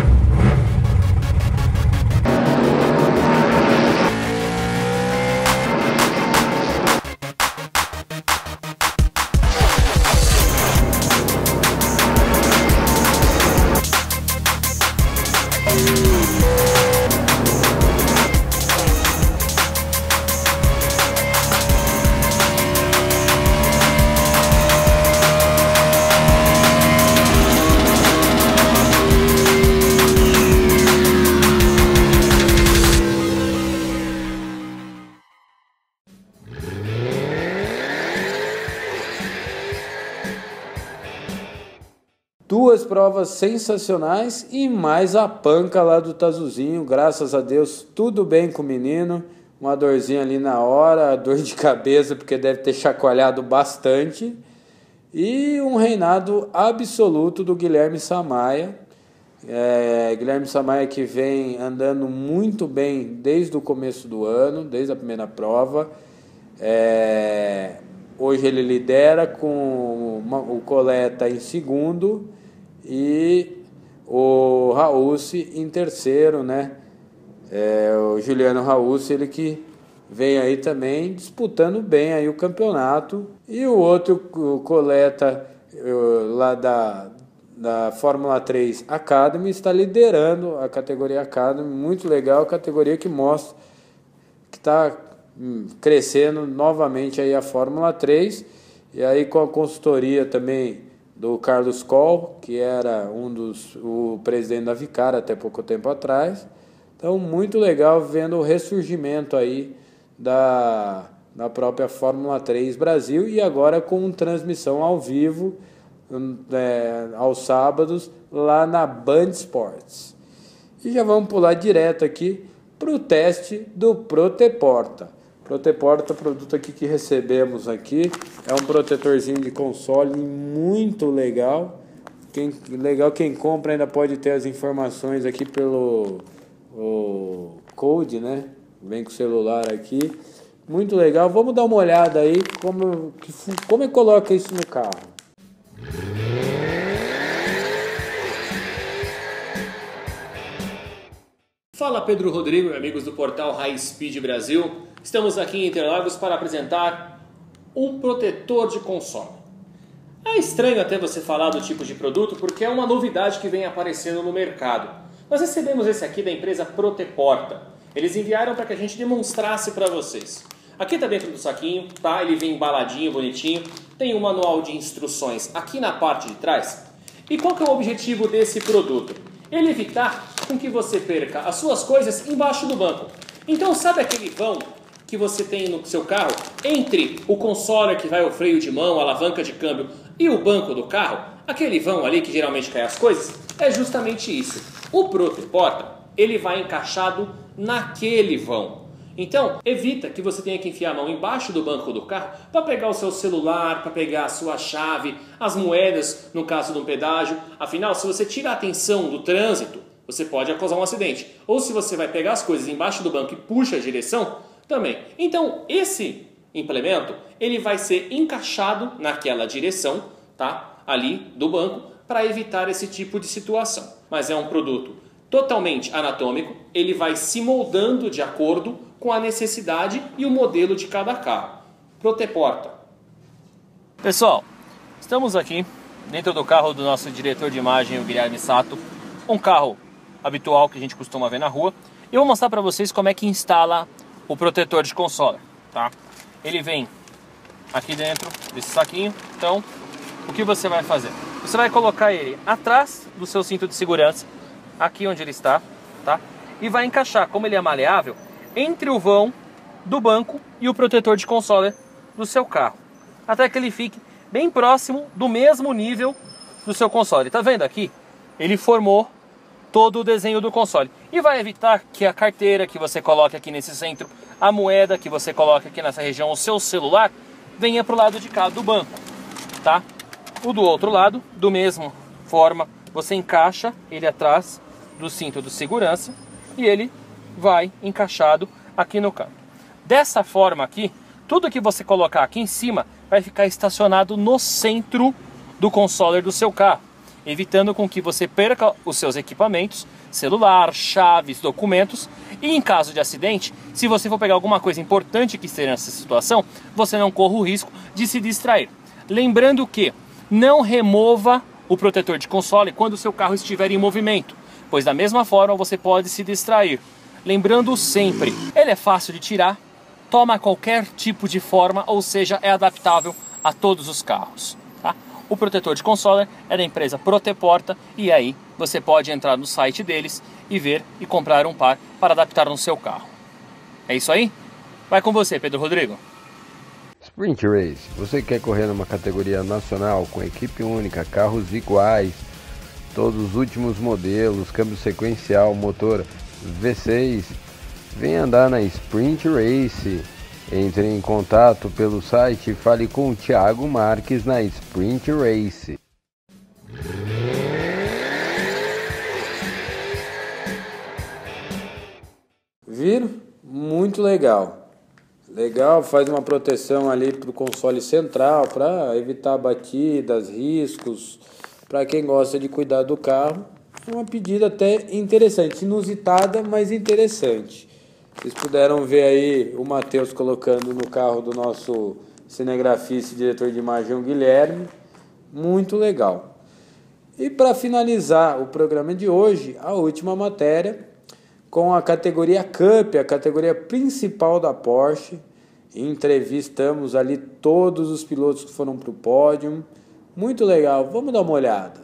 Duas provas sensacionais e mais a panca lá do Tazuzinho. Graças a Deus, tudo bem com o menino. Uma dorzinha ali na hora, dor de cabeça porque deve ter chacoalhado bastante. E um reinado absoluto do Guilherme Samaia. É, Guilherme Samaia que vem andando muito bem desde o começo do ano, desde a primeira prova. É, hoje ele lidera com uma, o Coletta em segundo e o Raussi em terceiro, né? É, o Juliano Raussi, ele que vem aí também disputando bem aí o campeonato. E o outro, o Coletta, lá da, da Fórmula três Academy, está liderando a categoria Academy. Muito legal, categoria que mostra que está crescendo novamente aí a Fórmula três. E aí com a consultoria também do Carlos Coll, que era um dos o presidente da Vicar até pouco tempo atrás. Então, muito legal vendo o ressurgimento aí da, da própria Fórmula três Brasil e agora com transmissão ao vivo é, aos sábados lá na Band Sports. E já vamos pular direto aqui para o teste do Proteporta. Proteporta, produto aqui que recebemos aqui, é um protetorzinho de console muito legal. Quem, legal, quem compra ainda pode ter as informações aqui pelo o code, né? Vem com o celular aqui. Muito legal. Vamos dar uma olhada aí como, como é que coloca isso no carro. Fala Pedro Rodrigo e amigos do portal High Speed Brasil. Estamos aqui em Interlagos para apresentar um protetor de console. É estranho até você falar do tipo de produto porque é uma novidade que vem aparecendo no mercado. Nós recebemos esse aqui da empresa Proteporta. Eles enviaram para que a gente demonstrasse para vocês. Aqui está dentro do saquinho, tá? Ele vem embaladinho, bonitinho. Tem um manual de instruções aqui na parte de trás. E qual que é o objetivo desse produto? Ele evitar com que você perca as suas coisas embaixo do banco. Então sabe aquele vão que você tem no seu carro entre o console que vai o freio de mão, a alavanca de câmbio e o banco do carro? Aquele vão ali que geralmente cai as coisas? É justamente isso. O Proteporta, ele vai encaixado naquele vão. Então, evita que você tenha que enfiar a mão embaixo do banco do carro para pegar o seu celular, para pegar a sua chave, as moedas, no caso de um pedágio. Afinal, se você tira a atenção do trânsito, você pode causar um acidente. Ou se você vai pegar as coisas embaixo do banco e puxa a direção, também. Então, esse implemento, ele vai ser encaixado naquela direção, tá? Ali do banco, para evitar esse tipo de situação. Mas é um produto totalmente anatômico, ele vai se moldando de acordo com a necessidade e o modelo de cada carro. Proteporta. Pessoal, estamos aqui dentro do carro do nosso diretor de imagem, o Guilherme Sato, um carro habitual que a gente costuma ver na rua. Eu vou mostrar para vocês como é que instala o protetor de console, tá? Ele vem aqui dentro desse saquinho. Então, o que você vai fazer? Você vai colocar ele atrás do seu cinto de segurança, aqui onde ele está, tá? E vai encaixar, como ele é maleável, entre o vão do banco e o protetor de console do seu carro, até que ele fique bem próximo do mesmo nível do seu console. Tá vendo aqui? Ele formou todo o desenho do console e vai evitar que a carteira que você coloque aqui nesse centro, a moeda que você coloca aqui nessa região, o seu celular, venha para o lado de cá do banco, tá? O do outro lado, do mesmo forma, você encaixa ele atrás do cinto de segurança e ele vai encaixado aqui no canto. Dessa forma aqui, tudo que você colocar aqui em cima vai ficar estacionado no centro do console do seu carro, evitando com que você perca os seus equipamentos, celular, chaves, documentos, e em caso de acidente, se você for pegar alguma coisa importante que esteja nessa situação, você não corra o risco de se distrair. Lembrando que não remova o protetor de console quando o seu carro estiver em movimento, pois da mesma forma você pode se distrair. Lembrando sempre, ele é fácil de tirar, toma qualquer tipo de forma, ou seja, é adaptável a todos os carros, tá? O protetor de console é da empresa Proteporta e aí você pode entrar no site deles e ver e comprar um par para adaptar no seu carro. É isso aí? Vai com você, Pedro Rodrigo. Sprint Race, você quer correr numa categoria nacional com equipe única, carros iguais, todos os últimos modelos, câmbio sequencial, motor V seis, vem andar na Sprint Race. Entre em contato pelo site e fale com o Thiago Marques na Sprint Race. Viram? Muito legal. Legal, faz uma proteção ali para o console central, para evitar batidas, riscos. Para quem gosta de cuidar do carro, uma pedida até interessante, inusitada, mas interessante. Vocês puderam ver aí o Matheus colocando no carro do nosso cinegrafista e diretor de imagem, o Guilherme. Muito legal. E para finalizar o programa de hoje, a última matéria com a categoria Cup, a categoria principal da Porsche. Entrevistamos ali todos os pilotos que foram para o pódio. Muito legal, vamos dar uma olhada.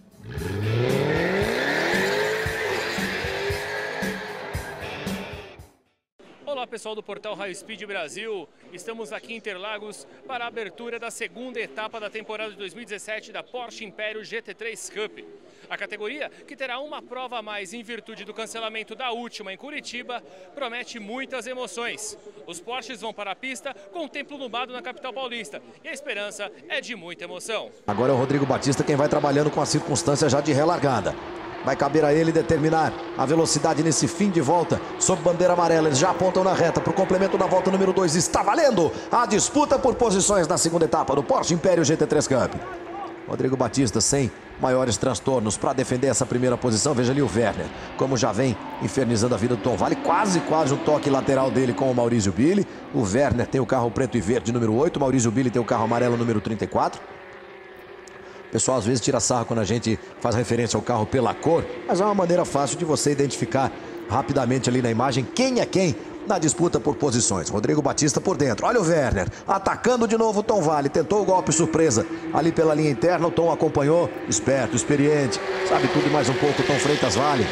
Olá pessoal do portal High Speed Brasil, estamos aqui em Interlagos para a abertura da segunda etapa da temporada de dois mil e dezessete da Porsche Império G T três Cup. A categoria, que terá uma prova a mais em virtude do cancelamento da última em Curitiba, promete muitas emoções. Os Porsches vão para a pista com o tempo nublado na capital paulista e a esperança é de muita emoção. Agora é o Rodrigo Batista quem vai trabalhando com a circunstância já de relargada. Vai caber a ele determinar a velocidade nesse fim de volta. Sob bandeira amarela, eles já apontam na reta para o complemento da volta número dois. Está valendo a disputa por posições na segunda etapa do Porsche Império G T três Cup. Rodrigo Batista sem maiores transtornos para defender essa primeira posição. Veja ali o Werner, como já vem infernizando a vida do Tom Vale. Quase, quase um toque lateral dele com o Maurício Billy. O Werner tem o carro preto e verde número oito. O Maurício Billy tem o carro amarelo número trinta e quatro. O pessoal às vezes tira sarro quando a gente faz referência ao carro pela cor, mas é uma maneira fácil de você identificar rapidamente ali na imagem quem é quem na disputa por posições. Rodrigo Batista por dentro, olha o Werner, atacando de novo o Tom Vale, tentou o golpe surpresa ali pela linha interna, o Tom acompanhou, esperto, experiente, sabe tudo e mais um pouco, o Tom Freitas Vale.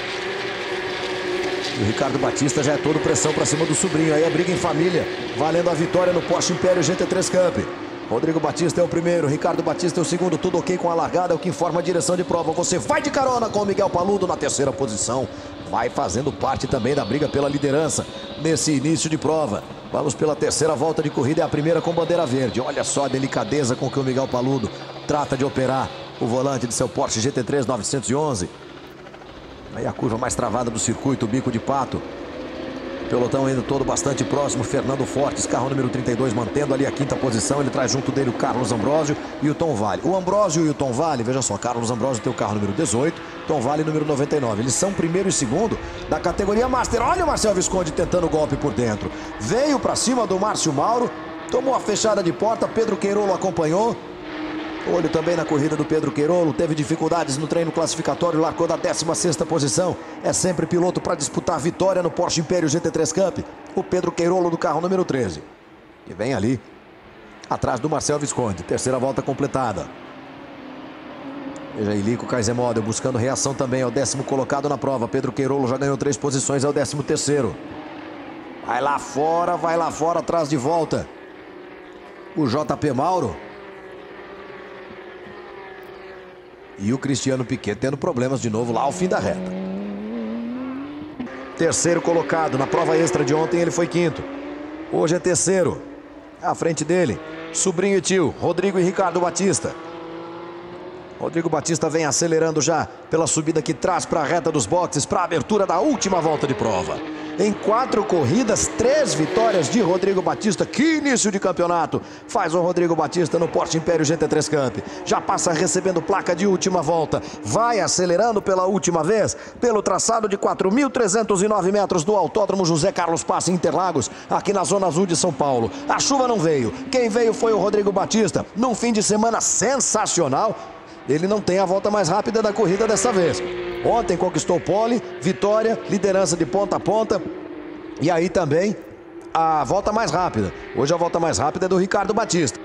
E o Ricardo Batista já é todo pressão para cima do sobrinho, aí a briga em família, valendo a vitória no Porsche Império G T três Cup. Rodrigo Batista é o primeiro, Ricardo Batista é o segundo, tudo ok com a largada, é o que informa a direção de prova. Você vai de carona com o Miguel Paludo na terceira posição. vai fazendo parte também da briga pela liderança nesse início de prova. Vamos pela terceira volta de corrida, é a primeira com bandeira verde. Olha só a delicadeza com que o Miguel Paludo trata de operar o volante de seu Porsche G T três novecentos e onze. Aí a curva mais travada do circuito, o bico de pato. Pelotão ainda todo bastante próximo. Fernando Fortes, carro número trinta e dois, mantendo ali a quinta posição. Ele traz junto dele o Carlos Ambrosio e o Tom Vale. O Ambrosio e o Tom Vale, veja só, Carlos Ambrosio tem o carro número dezoito, Tom Vale número noventa e nove. Eles são primeiro e segundo da categoria Master. Olha o Marcel Visconde tentando o golpe por dentro. Veio para cima do Márcio Mauro, tomou a fechada de porta, Pedro Queirolo acompanhou. Olho também na corrida do Pedro Queirolo, teve dificuldades no treino classificatório, largou da décima sexta posição. É sempre piloto para disputar a vitória no Porsche Império G T três Cup. O Pedro Queirolo do carro número treze. E vem ali, atrás do Marcel Visconde. Terceira volta completada. Veja aí, Lico Kaisermodel buscando reação também, é o décimo colocado na prova. Pedro Queirolo já ganhou três posições, é o décimo terceiro. Vai lá fora, vai lá fora, atrás de volta. O J P Mauro. E o Cristiano Piquet tendo problemas de novo lá ao fim da reta. Terceiro colocado. Na prova extra de ontem ele foi quinto. Hoje é terceiro. À frente dele, sobrinho e tio, Rodrigo e Ricardo Batista. Rodrigo Batista vem acelerando já pela subida que traz para a reta dos boxes, para a abertura da última volta de prova. Em quatro corridas, três vitórias de Rodrigo Batista. Que início de campeonato faz o Rodrigo Batista no Porsche Império G T três Cup. Já passa recebendo placa de última volta. Vai acelerando pela última vez pelo traçado de quatro mil trezentos e nove metros do Autódromo José Carlos Passe em Interlagos, aqui na Zona Azul de São Paulo. A chuva não veio. Quem veio foi o Rodrigo Batista. Num fim de semana sensacional. Ele não tem a volta mais rápida da corrida dessa vez. Ontem conquistou pole, vitória, liderança de ponta a ponta. E aí também a volta mais rápida. Hoje a volta mais rápida é do Ricardo Batista.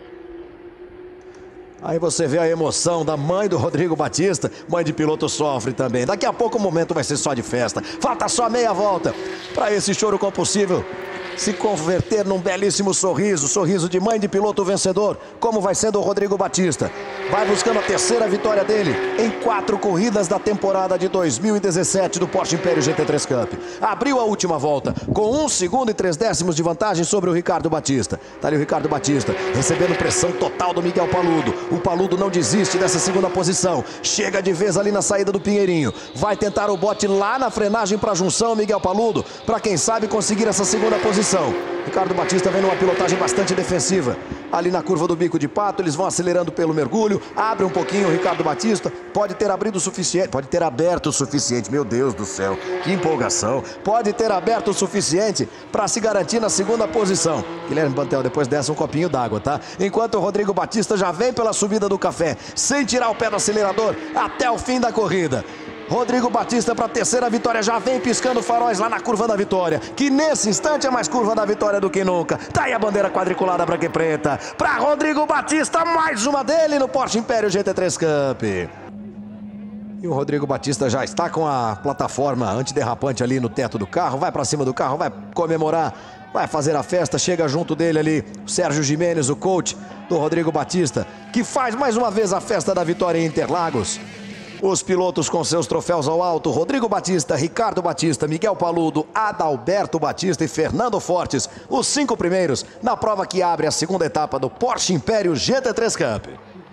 Aí você vê a emoção da mãe do Rodrigo Batista. Mãe de piloto sofre também. Daqui a pouco o momento vai ser só de festa. Falta só meia volta para esse choro compulsível se converter num belíssimo sorriso, sorriso de mãe de piloto vencedor, como vai sendo o Rodrigo Batista. Vai buscando a terceira vitória dele em quatro corridas da temporada de dois mil e dezessete do Porsche Império G T três Cup. Abriu a última volta com um segundo e três décimos de vantagem sobre o Ricardo Batista. Tá ali o Ricardo Batista recebendo pressão total do Miguel Paludo. O Paludo não desiste dessa segunda posição. Chega de vez ali na saída do Pinheirinho. Vai tentar o bote lá na frenagem para a junção, Miguel Paludo, para quem sabe conseguir essa segunda posição. Ricardo Batista vem numa pilotagem bastante defensiva. Ali na curva do bico de pato, eles vão acelerando pelo mergulho. Abre um pouquinho o Ricardo Batista. Pode ter abrido o suficiente. Pode ter aberto o suficiente. Meu Deus do céu, que empolgação. Pode ter aberto o suficiente para se garantir na segunda posição. Guilherme Bantel, depois dessa um copinho d'água, tá? Enquanto o Rodrigo Batista já vem pela subida do café, sem tirar o pé do acelerador até o fim da corrida. Rodrigo Batista para a terceira vitória, já vem piscando faróis lá na curva da vitória, que nesse instante é mais curva da vitória do que nunca. Tá aí a bandeira quadriculada branca e preta para Rodrigo Batista, mais uma dele no Porsche Império G T três Cup. E o Rodrigo Batista já está com a plataforma antiderrapante ali no teto do carro, vai para cima do carro, vai comemorar, vai fazer a festa. Chega junto dele ali o Sérgio Jimenez, o coach do Rodrigo Batista, que faz mais uma vez a festa da vitória em Interlagos. Os pilotos com seus troféus ao alto: Rodrigo Batista, Ricardo Batista, Miguel Paludo, Adalberto Batista e Fernando Fortes. Os cinco primeiros na prova que abre a segunda etapa do Porsche Império G T três Cup.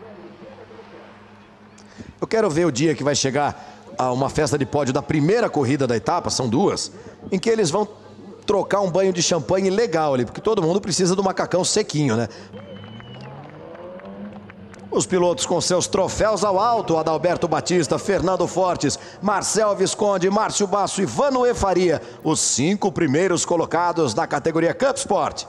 Eu quero ver o dia que vai chegar a uma festa de pódio da primeira corrida da etapa, são duas, em que eles vão trocar um banho de champanhe legal ali, porque todo mundo precisa do macacão sequinho, né? Os pilotos com seus troféus ao alto: Adalberto Batista, Fernando Fortes, Marcel Visconde, Márcio Basso e Vanoe Faria. Os cinco primeiros colocados da categoria Cup Sport.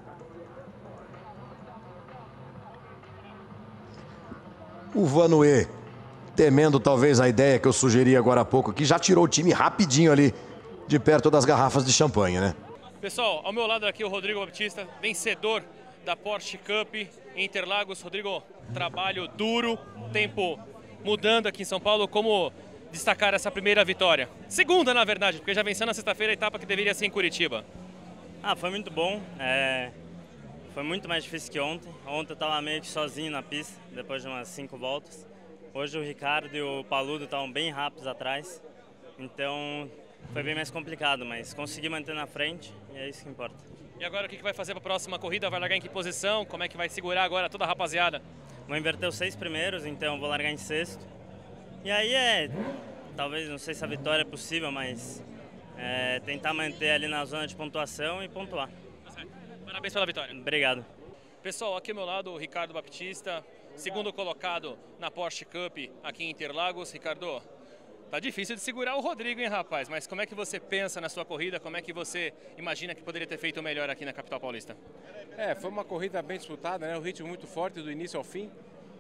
O Vanoe, temendo talvez a ideia que eu sugeri agora há pouco aqui, já tirou o time rapidinho ali de perto das garrafas de champanhe, né? Pessoal, ao meu lado aqui o Rodrigo Batista, vencedor da Porsche Cup em Interlagos. Rodrigo, trabalho duro, tempo mudando aqui em São Paulo. Como destacar essa primeira vitória? Segunda, na verdade, porque já venceu na sexta-feira a etapa que deveria ser em Curitiba. Ah, foi muito bom. É... Foi muito mais difícil que ontem. Ontem eu estava meio que sozinho na pista, depois de umas cinco voltas. Hoje o Ricardo e o Paludo estavam bem rápidos atrás. Então foi bem mais complicado, mas consegui manter na frente e é isso que importa. E agora o que vai fazer para a próxima corrida? Vai largar em que posição? Como é que vai segurar agora toda a rapaziada? Vou inverter os seis primeiros, então vou largar em sexto. E aí é, talvez, não sei se a vitória é possível, mas é, tentar manter ali na zona de pontuação e pontuar. Parabéns pela vitória. Obrigado. Pessoal, aqui ao meu lado o Ricardo Baptista, segundo colocado na Porsche Cup aqui em Interlagos. Ricardo, tá difícil de segurar o Rodrigo, hein, rapaz? Mas como é que você pensa na sua corrida? Como é que você imagina que poderia ter feito melhor aqui na capital paulista? É, foi uma corrida bem disputada, né? Um ritmo muito forte do início ao fim.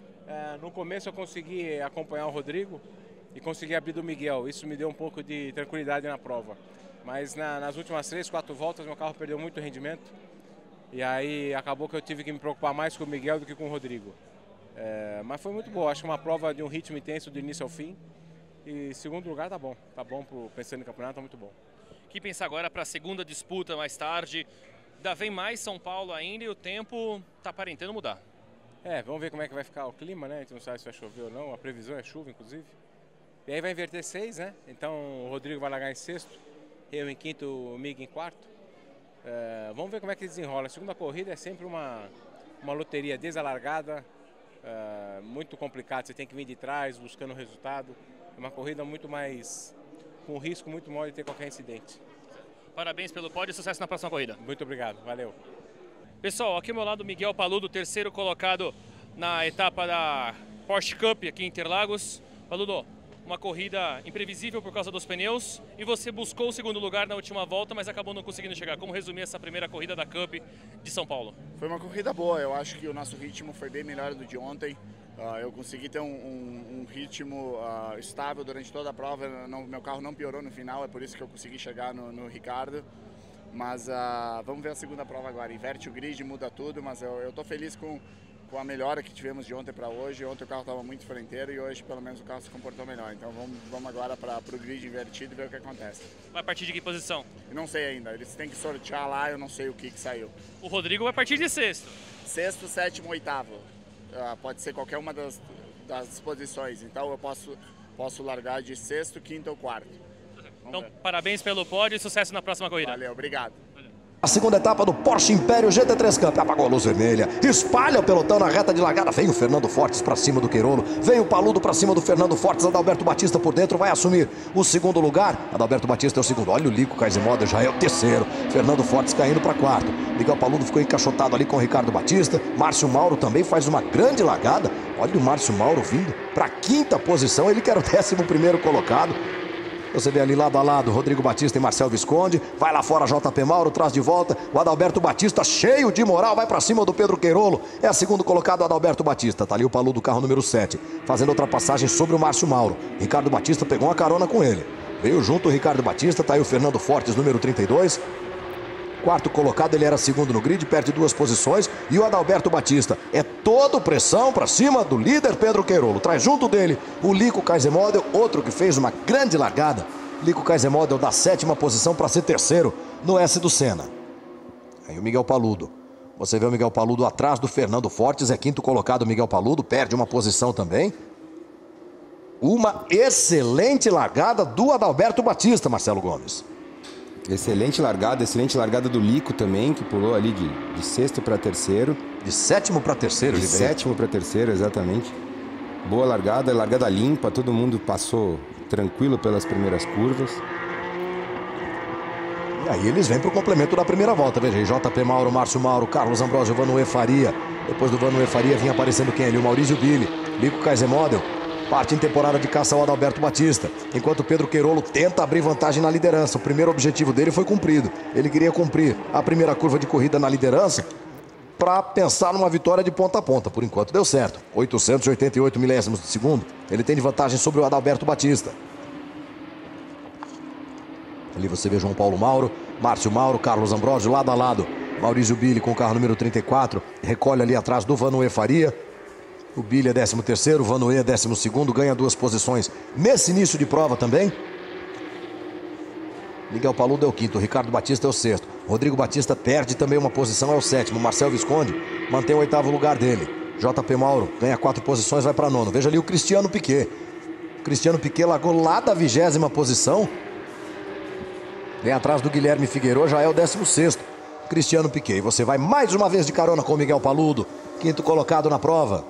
É, no começo eu consegui acompanhar o Rodrigo e consegui abrir do Miguel. Isso me deu um pouco de tranquilidade na prova. Mas na, nas últimas três, quatro voltas meu carro perdeu muito rendimento. E aí acabou que eu tive que me preocupar mais com o Miguel do que com o Rodrigo. É, mas foi muito boa, acho que uma prova de um ritmo intenso do início ao fim. E segundo lugar tá bom, tá bom pro, pensando no campeonato, tá muito bom. O que pensar agora para a segunda disputa mais tarde? Ainda vem mais São Paulo ainda e o tempo tá aparentando mudar. É, vamos ver como é que vai ficar o clima, né? A gente não sabe se vai chover ou não, a previsão é chuva, inclusive. E aí vai inverter seis, né? Então o Rodrigo vai largar em sexto, eu em quinto, o Miguel em quarto. É, vamos ver como é que desenrola. A segunda corrida é sempre uma, uma loteria desalargada, é, muito complicado. Você tem que vir de trás buscando o resultado. É uma corrida muito mais, com risco muito maior de ter qualquer incidente. Parabéns pelo pódio e sucesso na próxima corrida. Muito obrigado, valeu. Pessoal, aqui ao meu lado Miguel Paludo, terceiro colocado na etapa da Porsche Cup aqui em Interlagos. Paludo, uma corrida imprevisível por causa dos pneus e você buscou o segundo lugar na última volta, mas acabou não conseguindo chegar. Como resumir essa primeira corrida da Cup de São Paulo? Foi uma corrida boa, eu acho que o nosso ritmo foi bem melhor do de ontem. Uh, eu consegui ter um, um, um ritmo uh, estável durante toda a prova, não, meu carro não piorou no final, é por isso que eu consegui chegar no, no Ricardo. Mas uh, vamos ver a segunda prova agora, inverte o grid, muda tudo, mas eu estou feliz com, com a melhora que tivemos de ontem para hoje. Ontem o carro estava muito frenteiro e hoje pelo menos o carro se comportou melhor. Então vamos, vamos agora para o grid invertido e ver o que acontece. Vai partir de que posição? Eu não sei ainda, eles têm que sortear lá, eu não sei o que, que saiu. O Rodrigo vai partir de sexto? Sexto, sétimo, oitavo. Uh, pode ser qualquer uma das, das posições, então eu posso, posso largar de sexto, quinto ou quarto. Vamos então, ver. Parabéns pelo pódio e sucesso na próxima corrida. Valeu, obrigado. A segunda etapa do Porsche Império G T três Cup. Apagou a luz vermelha, espalha o pelotão na reta de largada. Vem o Fernando Fortes para cima do Queirolo, vem o Paludo para cima do Fernando Fortes. Adalberto Batista por dentro vai assumir o segundo lugar. Adalberto Batista é o segundo. Olha o Lico Kaisemoda, já é o terceiro. Fernando Fortes caindo para quarto. Miguel Paludo ficou encaixotado ali com o Ricardo Batista. Márcio Mauro também faz uma grande largada. Olha o Márcio Mauro vindo para quinta posição. Ele que era o décimo primeiro colocado. Você vê ali lado a lado Rodrigo Batista e Marcel Visconde. Vai lá fora J P Mauro, traz de volta o Adalberto Batista, cheio de moral, vai pra cima do Pedro Queirolo. É a segundo colocado o Adalberto Batista. Tá ali o Paludo do carro número sete, fazendo ultrapassagem sobre o Márcio Mauro. Ricardo Batista pegou uma carona com ele. Veio junto o Ricardo Batista, tá aí o Fernando Fortes, número trinta e dois. Quarto colocado, ele era segundo no grid, perde duas posições. E o Adalberto Batista é todo pressão para cima do líder Pedro Queirolo. Traz junto dele o Lico Kaisermodel, outro que fez uma grande largada. Lico Kaisermodel da sétima posição para ser terceiro no S do Senna. Aí o Miguel Paludo. Você vê o Miguel Paludo atrás do Fernando Fortes, é quinto colocado o Miguel Paludo, perde uma posição também. Uma excelente largada do Adalberto Batista, Marcelo Gomes. Excelente largada, excelente largada do Lico também, que pulou ali de, de sexto para terceiro. De sétimo para terceiro, De sétimo para terceiro, exatamente. Boa largada, largada limpa, todo mundo passou tranquilo pelas primeiras curvas. E aí eles vêm para o complemento da primeira volta, veja aí, J P Mauro, Márcio Mauro, Carlos Ambrosio, Vanuê Faria. Depois do Vanuê Faria vinha aparecendo quem ali? O Maurício Billy, Lico Kaisermodel. Parte em temporada de caça ao Adalberto Batista, enquanto Pedro Queirolo tenta abrir vantagem na liderança. O primeiro objetivo dele foi cumprido. Ele queria cumprir a primeira curva de corrida na liderança para pensar numa vitória de ponta a ponta. Por enquanto deu certo. oitocentos e oitenta e oito milésimos de segundo. Ele tem de vantagem sobre o Adalberto Batista. Ali você vê João Paulo Mauro, Márcio Mauro, Carlos Ambrosio, lado a lado. Maurício Billy com o carro número trinta e quatro. Recolhe ali atrás do Vanuê Faria. O Billy é décimo terceiro, o Vanuê é décimo segundo, ganha duas posições nesse início de prova também. Miguel Paludo é o quinto, Ricardo Batista é o sexto. Rodrigo Batista perde também uma posição, é o sétimo. Marcel Visconde mantém o oitavo lugar dele. J P Mauro ganha quatro posições, vai para nono. Veja ali o Cristiano Piquet. Cristiano Piquet largou lá da vigésima posição. Vem atrás do Guilherme Figueiredo, já é o décimo sexto. Cristiano Piquet. E você vai mais uma vez de carona com o Miguel Paludo, quinto colocado na prova.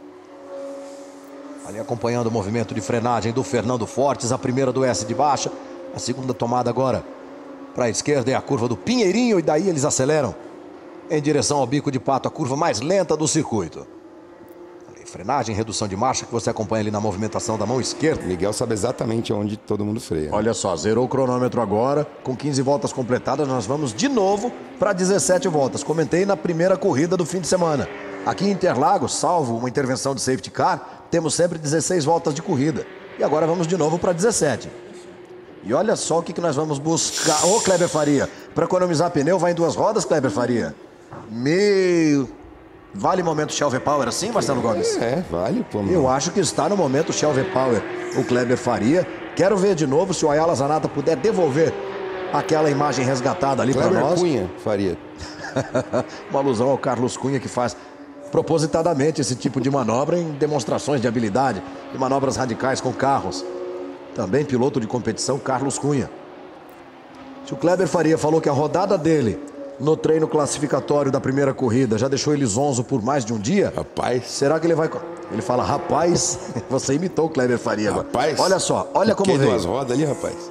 Ali acompanhando o movimento de frenagem do Fernando Fortes, a primeira do S de baixa. A segunda tomada agora para a esquerda é a curva do Pinheirinho e daí eles aceleram em direção ao Bico de Pato, a curva mais lenta do circuito. Ali, frenagem, redução de marcha que você acompanha ali na movimentação da mão esquerda. Miguel sabe exatamente onde todo mundo freia. Olha só, zerou o cronômetro agora, com quinze voltas completadas, nós vamos de novo para dezessete voltas. Comentei na primeira corrida do fim de semana. Aqui em Interlagos, salvo uma intervenção de safety car, temos sempre dezesseis voltas de corrida. E agora vamos de novo para dezessete. E olha só o que, que nós vamos buscar. Ô, Kleber Faria, para economizar pneu, vai em duas rodas, Kleber Faria? Meu... Vale momento Shelby Power assim, Marcelo Gomes? É, vale, pô. Eu acho que está no momento Shelby Power, o Kleber Faria. Quero ver de novo se o Ayala Zanata puder devolver aquela imagem resgatada ali para nós. Cunha Faria. Uma alusão ao Carlos Cunha, que faz propositadamente esse tipo de manobra em demonstrações de habilidade e manobras radicais com carros. Também piloto de competição, Carlos Cunha. Se o Kleber Faria falou que a rodada dele no treino classificatório da primeira corrida já deixou ele zonzo por mais de um dia, rapaz, será que ele vai... Ele fala, rapaz, você imitou o Kleber Faria agora. Rapaz, olha só, olha como veio. duas rodas ali, rapaz.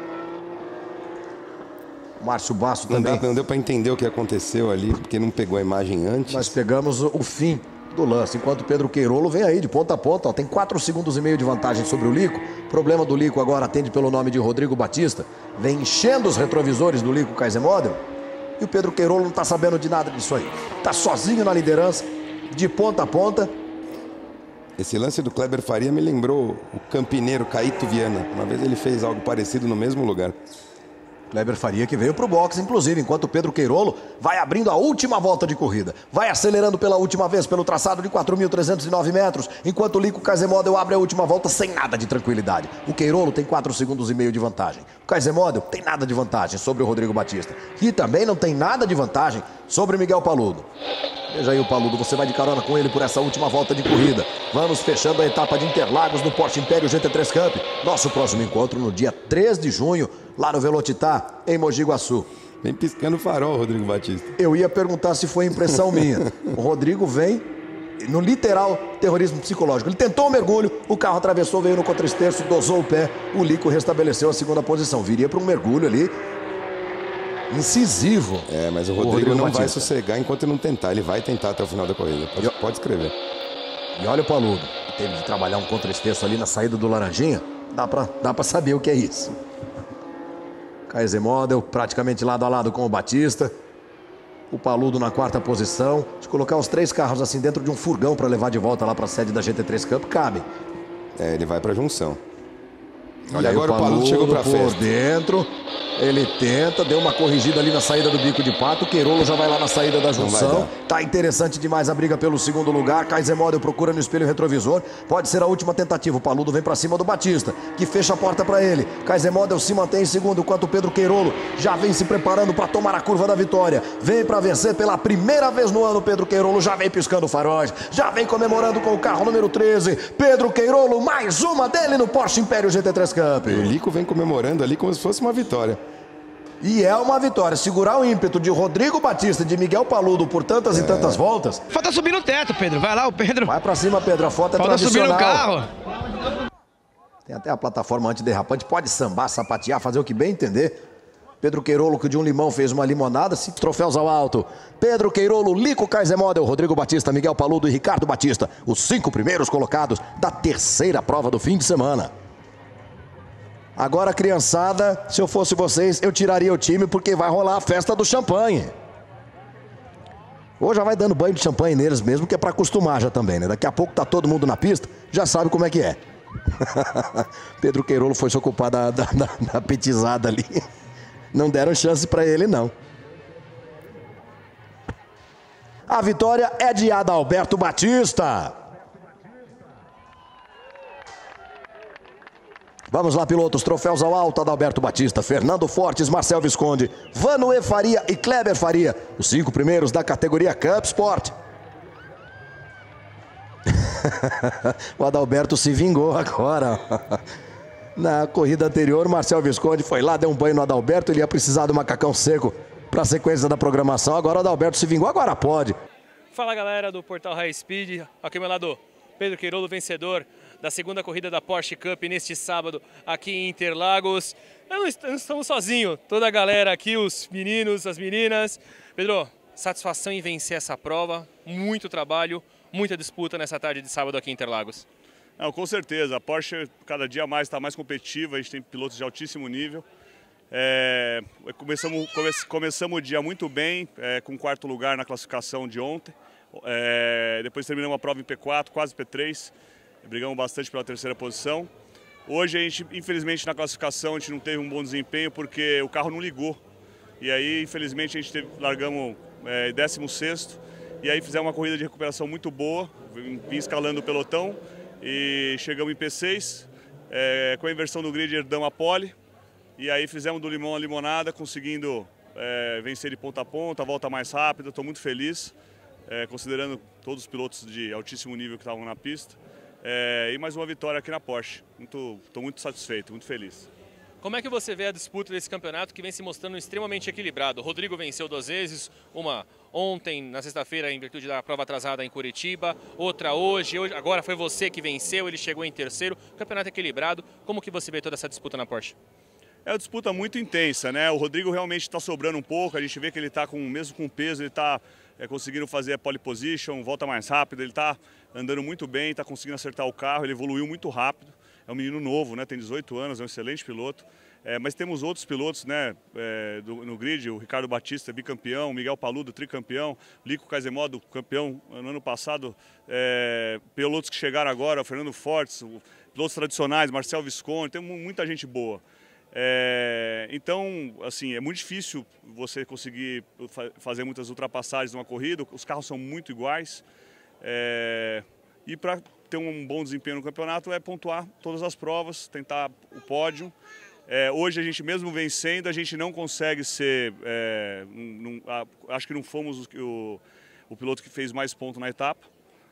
Márcio Basso não também. Dá, não deu para entender o que aconteceu ali, porque não pegou a imagem antes. Nós pegamos o fim do lance, enquanto o Pedro Queirolo vem aí de ponta a ponta, ó, tem quatro segundos e meio de vantagem sobre o Lico. Problema do Lico agora atende pelo nome de Rodrigo Batista, vem enchendo os retrovisores do Lico Kaisermodel, e o Pedro Queirolo não está sabendo de nada disso aí. Está sozinho na liderança, de ponta a ponta. Esse lance do Kleber Faria me lembrou o campineiro Caíto Viana. Uma vez ele fez algo parecido no mesmo lugar. Kleber Faria que veio para o boxe, inclusive, enquanto o Pedro Queirolo vai abrindo a última volta de corrida. Vai acelerando pela última vez pelo traçado de quatro mil trezentos e nove metros, enquanto o Lico Kaisermodel abre a última volta sem nada de tranquilidade. O Queirolo tem quatro segundos e meio de vantagem. O Kaisermodel tem nada de vantagem sobre o Rodrigo Batista. E também não tem nada de vantagem sobre o Miguel Paludo. Veja aí o Paludo, você vai de carona com ele por essa última volta de corrida. Vamos fechando a etapa de Interlagos no Porsche Império G T três Cup. Nosso próximo encontro no dia três de junho, lá no Velotitá, em Mogi Guaçu. Vem piscando farol, Rodrigo Batista. Eu ia perguntar se foi impressão minha. O Rodrigo vem no literal terrorismo psicológico. Ele tentou um mergulho, o carro atravessou, veio no contra-esterço, dosou o pé, o Lico restabeleceu a segunda posição. Viria para um mergulho ali incisivo. É, mas o Rodrigo, o Rodrigo não Batista. vai sossegar enquanto não tentar. Ele vai tentar até o final da corrida. Pode, e, pode escrever. E olha o Paludo. Teve de trabalhar um contra-esterço ali na saída do Laranjinha. Dá pra, dá pra saber o que é isso. Kaisermodel praticamente lado a lado com o Batista. O Paludo na quarta posição. De colocar os três carros assim dentro de um furgão para levar de volta lá para a sede da G T três Cup, cabe. É, ele vai para a junção. Olha, e agora o Paludo, o Paludo chegou para por dentro. Ele tenta, deu uma corrigida ali na saída do Bico de Pato. O Queirolo já vai lá na saída da junção. Tá interessante demais a briga pelo segundo lugar. Kaisermodel procura no espelho retrovisor. Pode ser a última tentativa. O Paludo vem para cima do Batista, que fecha a porta para ele. Kaisermodel se mantém em segundo, enquanto o Pedro Queirolo já vem se preparando para tomar a curva da vitória. Vem para vencer pela primeira vez no ano. Pedro Queirolo já vem piscando faróis, já vem comemorando com o carro número treze. Pedro Queirolo, mais uma dele no Porsche Império G T três Cup. O Lico vem comemorando ali como se fosse uma vitória. E é uma vitória. Segurar o ímpeto de Rodrigo Batista e de Miguel Paludo por tantas é. e tantas voltas. Falta subir no teto, Pedro. Vai lá, o Pedro. Vai pra cima, Pedro. A foto é Falta tradicional. subir no carro. Tem até a plataforma antiderrapante. Pode sambar, sapatear, fazer o que bem entender. Pedro Queirolo, que de um limão fez uma limonada. Se troféus ao alto. Pedro Queirolo, Lico Kaisermodel, Rodrigo Batista, Miguel Paludo e Ricardo Batista. Os cinco primeiros colocados da terceira prova do fim de semana. Agora, criançada, se eu fosse vocês, eu tiraria o time porque vai rolar a festa do champanhe. Ou já vai dando banho de champanhe neles mesmo, que é para acostumar já também, né? Daqui a pouco tá todo mundo na pista, já sabe como é que é. Pedro Queirolo foi se ocupar da, da, da, da petizada ali. Não deram chance para ele, não. A vitória é de Adalberto Batista. Vamos lá, pilotos, troféus ao alto, Adalberto Batista, Fernando Fortes, Marcel Visconde, Vanoe Faria e Kleber Faria, os cinco primeiros da categoria Cup Sport. O Adalberto se vingou agora. Na corrida anterior, Marcel Visconde foi lá, deu um banho no Adalberto, ele ia precisar do macacão seco para a sequência da programação. Agora o Adalberto se vingou, agora pode. Fala galera do Portal High Speed, aqui ao meu lado Pedro Queirolo, vencedor da segunda corrida da Porsche Cup neste sábado aqui em Interlagos. Não estamos sozinhos, toda a galera aqui, os meninos, as meninas. Pedro, satisfação em vencer essa prova, muito trabalho, muita disputa nessa tarde de sábado aqui em Interlagos. Não, com certeza, a Porsche cada dia mais está mais competitiva, a gente tem pilotos de altíssimo nível. É, começamos, come, começamos o dia muito bem, é, com quarto lugar na classificação de ontem. É, depois terminamos a prova em P quatro, quase P três, brigamos bastante pela terceira posição. Hoje a gente, infelizmente, na classificação a gente não teve um bom desempenho porque o carro não ligou. E aí, infelizmente, a gente teve, largamos é, décimo sexto e aí fizemos uma corrida de recuperação muito boa, vim escalando o pelotão e chegamos em P seis, é, com a inversão do grid herdamos a pole. E aí fizemos do limão a limonada, conseguindo é, vencer de ponta a ponta, a volta mais rápida. Estou muito feliz, é, considerando todos os pilotos de altíssimo nível que estavam na pista. É, e mais uma vitória aqui na Porsche. Estou muito, muito satisfeito, muito feliz. Como é que você vê a disputa desse campeonato que vem se mostrando extremamente equilibrado? O Rodrigo venceu duas vezes, uma ontem, na sexta-feira, em virtude da prova atrasada em Curitiba, outra hoje, hoje, agora foi você que venceu, ele chegou em terceiro. Campeonato equilibrado, como que você vê toda essa disputa na Porsche? É uma disputa muito intensa, né? O Rodrigo realmente está sobrando um pouco, a gente vê que ele está, com, mesmo com peso, ele está é, conseguindo fazer a pole position, volta mais rápido, ele está andando muito bem, está conseguindo acertar o carro, ele evoluiu muito rápido. É um menino novo, né? Tem dezoito anos, é um excelente piloto. É, mas temos outros pilotos, né, é, do, no grid, o Ricardo Batista, bicampeão, o Miguel Paludo, tricampeão, o Lico Kaisemodo, campeão no ano passado, é, pilotos que chegaram agora, o Fernando Fortes, o, pilotos tradicionais, Marcel Visconde, tem muita gente boa. É, então, assim, é muito difícil você conseguir fa fazer muitas ultrapassagens numa corrida, os carros são muito iguais. É, e para ter um bom desempenho no campeonato é pontuar todas as provas, tentar o pódio. É, hoje a gente mesmo vencendo, a gente não consegue ser, é, num, a, acho que não fomos o, o, o piloto que fez mais pontos na etapa.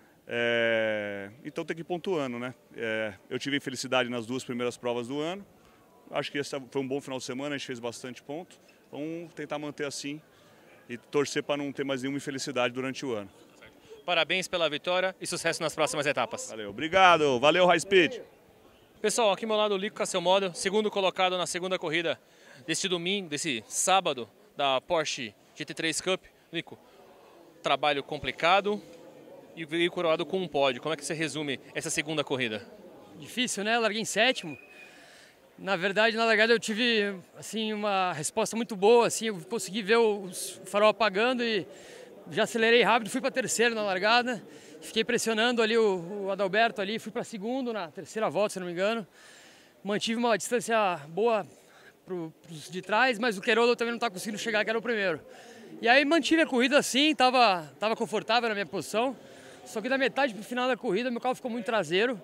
É, então tem que ir pontuando, né? É, eu tive infelicidade nas duas primeiras provas do ano. Acho que esse foi um bom final de semana, a gente fez bastante ponto. Vamos tentar manter assim e torcer para não ter mais nenhuma infelicidade durante o ano. Parabéns pela vitória e sucesso nas próximas etapas. Valeu, obrigado, valeu High Speed. Pessoal, aqui ao meu lado o Lico Castelmodo, segundo colocado na segunda corrida deste domingo, desse sábado da Porsche G T três Cup. Lico, trabalho complicado e veio coroado com um pódio. Como é que você resume essa segunda corrida? Difícil, né? Eu larguei em sétimo. Na verdade, na largada eu tive assim uma resposta muito boa, assim, eu consegui ver o farol apagando e já acelerei rápido, fui para terceiro na largada, fiquei pressionando ali o, o Adalberto ali, fui para segundo na terceira volta, se não me engano. Mantive uma distância boa para os de trás, mas o Queirolo também não está conseguindo chegar, que era o primeiro. E aí mantive a corrida assim, estava tava confortável na minha posição, só que da metade para o final da corrida meu carro ficou muito traseiro.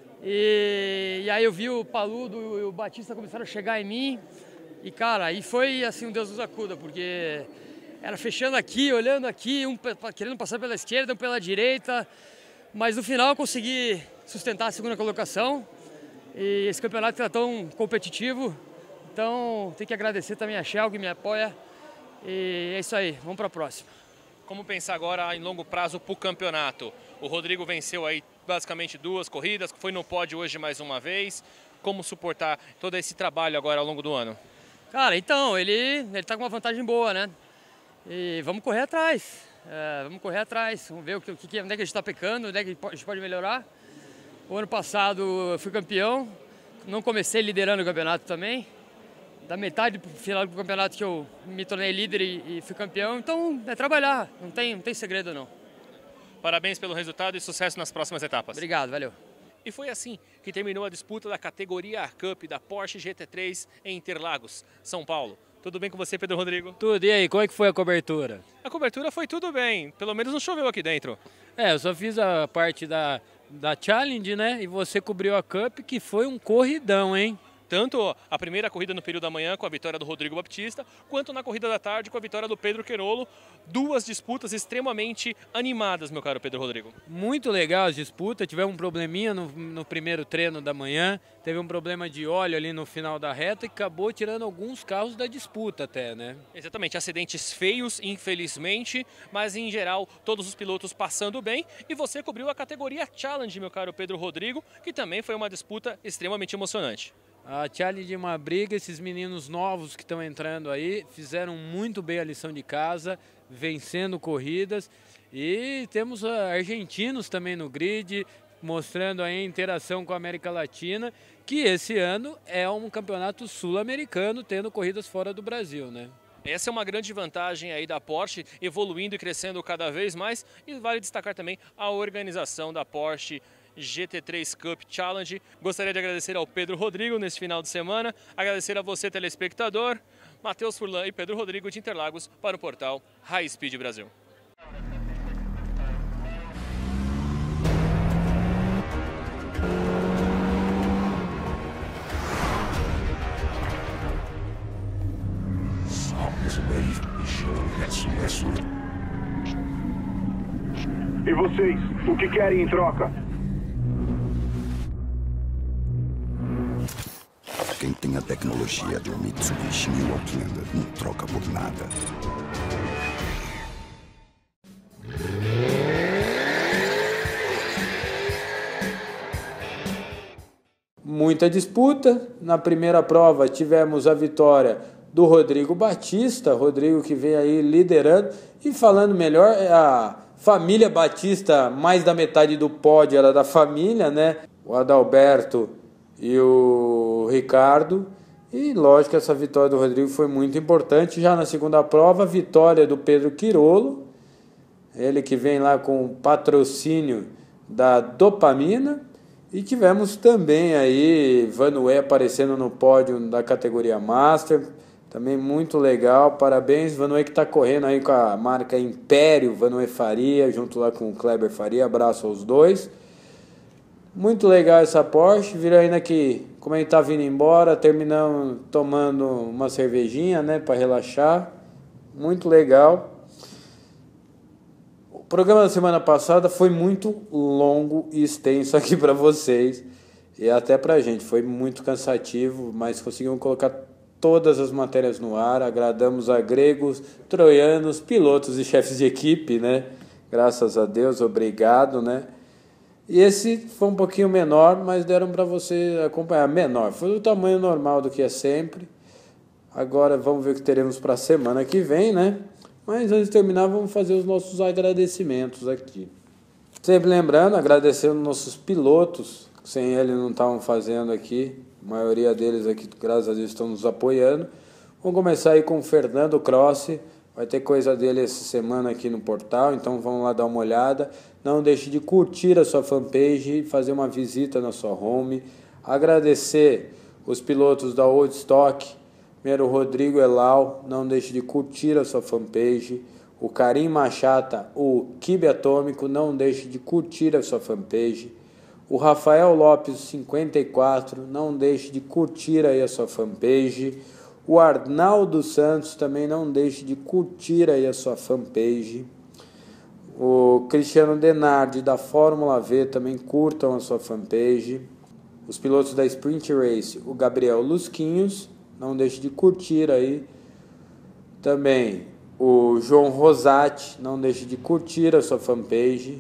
E, e aí eu vi o Paludo e o Batista começaram a chegar em mim e, cara, aí foi assim um Deus nos acuda, porque era fechando aqui, olhando aqui, um querendo passar pela esquerda, um pela direita, mas no final eu consegui sustentar a segunda colocação e esse campeonato está tão competitivo, então tem que agradecer também a Shell que me apoia e é isso aí, vamos para a próxima. Como pensar agora em longo prazo para o campeonato? O Rodrigo venceu aí basicamente duas corridas, foi no pódio hoje mais uma vez. Como suportar todo esse trabalho agora ao longo do ano? Cara, então, ele, ele tá com uma vantagem boa, né? E vamos correr atrás, é, vamos correr atrás, vamos ver o que, o que, onde é que a gente está pecando, onde é que a gente pode melhorar. O ano passado eu fui campeão, não comecei liderando o campeonato também. Da metade para o final do campeonato que eu me tornei líder e, e fui campeão, então é trabalhar, não tem, não tem segredo não. Parabéns pelo resultado e sucesso nas próximas etapas. Obrigado, valeu. E foi assim que terminou a disputa da categoria Cup da Porsche G T três em Interlagos, São Paulo. Tudo bem com você, Pedro Rodrigo? Tudo, e aí, como é que foi a cobertura? A cobertura foi tudo bem, pelo menos não choveu aqui dentro. É, eu só fiz a parte da, da Challenge, né, e você cobriu a Cup, que foi um corridão, hein? tanto a primeira corrida no período da manhã com a vitória do Rodrigo Baptista, quanto na corrida da tarde com a vitória do Pedro Queirolo. Duas disputas extremamente animadas, meu caro Pedro Rodrigo. Muito legal as disputas, tivemos um probleminha no, no primeiro treino da manhã, teve um problema de óleo ali no final da reta e acabou tirando alguns carros da disputa até, né? Exatamente, acidentes feios, infelizmente, mas em geral todos os pilotos passando bem, e você cobriu a categoria Challenge, meu caro Pedro Rodrigo, que também foi uma disputa extremamente emocionante. A Challenge é uma briga, esses meninos novos que estão entrando aí fizeram muito bem a lição de casa, vencendo corridas, e temos argentinos também no grid, mostrando aí a interação com a América Latina, que esse ano é um campeonato sul-americano, tendo corridas fora do Brasil, né? Essa é uma grande vantagem aí da Porsche, evoluindo e crescendo cada vez mais, e vale destacar também a organização da Porsche G T três Cup Challenge. Gostaria de agradecer ao Pedro Rodrigo nesse final de semana, agradecer a você, telespectador, Matheus Furlan e Pedro Rodrigo de Interlagos para o portal High Speed Brasil. E vocês, o que querem em troca? Quem tem a tecnologia de um Mitsubishi New Outlander não troca por nada. Muita disputa. Na primeira prova tivemos a vitória do Rodrigo Batista, Rodrigo que vem aí liderando, e falando melhor, a família Batista, mais da metade do pódio era da família, né? O Adalberto e o Ricardo, e lógico que essa vitória do Rodrigo foi muito importante. Já na segunda prova, a vitória do Pedro Queirolo, ele que vem lá com patrocínio da Dopamina, e tivemos também aí Vanway aparecendo no pódio da categoria Master, também muito legal, parabéns, Vanway que está correndo aí com a marca Império, Vanway Faria, junto lá com o Kleber Faria, abraço aos dois. Muito legal essa Porsche, viram ainda que, como a gente tá vindo embora, terminamos tomando uma cervejinha, né, para relaxar, muito legal. O programa da semana passada foi muito longo e extenso aqui para vocês, e até pra gente, foi muito cansativo, mas conseguimos colocar todas as matérias no ar, agradamos a gregos, troianos, pilotos e chefes de equipe, né, graças a Deus, obrigado, né. E esse foi um pouquinho menor, mas deram para você acompanhar. Menor, foi do tamanho normal do que é sempre. Agora vamos ver o que teremos para a semana que vem, né? Mas antes de terminar, vamos fazer os nossos agradecimentos aqui. Sempre lembrando, agradecendo nossos pilotos, que sem eles não estavam fazendo aqui. A maioria deles aqui, graças a Deus, estão nos apoiando. Vamos começar aí com o Fernando Crossi. Vai ter coisa dele essa semana aqui no portal, então vamos lá dar uma olhada. Não deixe de curtir a sua fanpage e fazer uma visita na sua home. Agradecer os pilotos da Old Stock, primeiro o Rodrigo Elau, não deixe de curtir a sua fanpage. O Karim Machata, o Kibe Atômico, não deixe de curtir a sua fanpage. O Rafael Lopes cinquenta e quatro, não deixe de curtir aí a sua fanpage. O Arnaldo Santos também não deixe de curtir aí a sua fanpage. O Cristiano Denardi da Fórmula V também curtam a sua fanpage. Os pilotos da Sprint Race, o Gabriel Lusquinhos, não deixe de curtir aí. Também o João Rosati, não deixe de curtir a sua fanpage.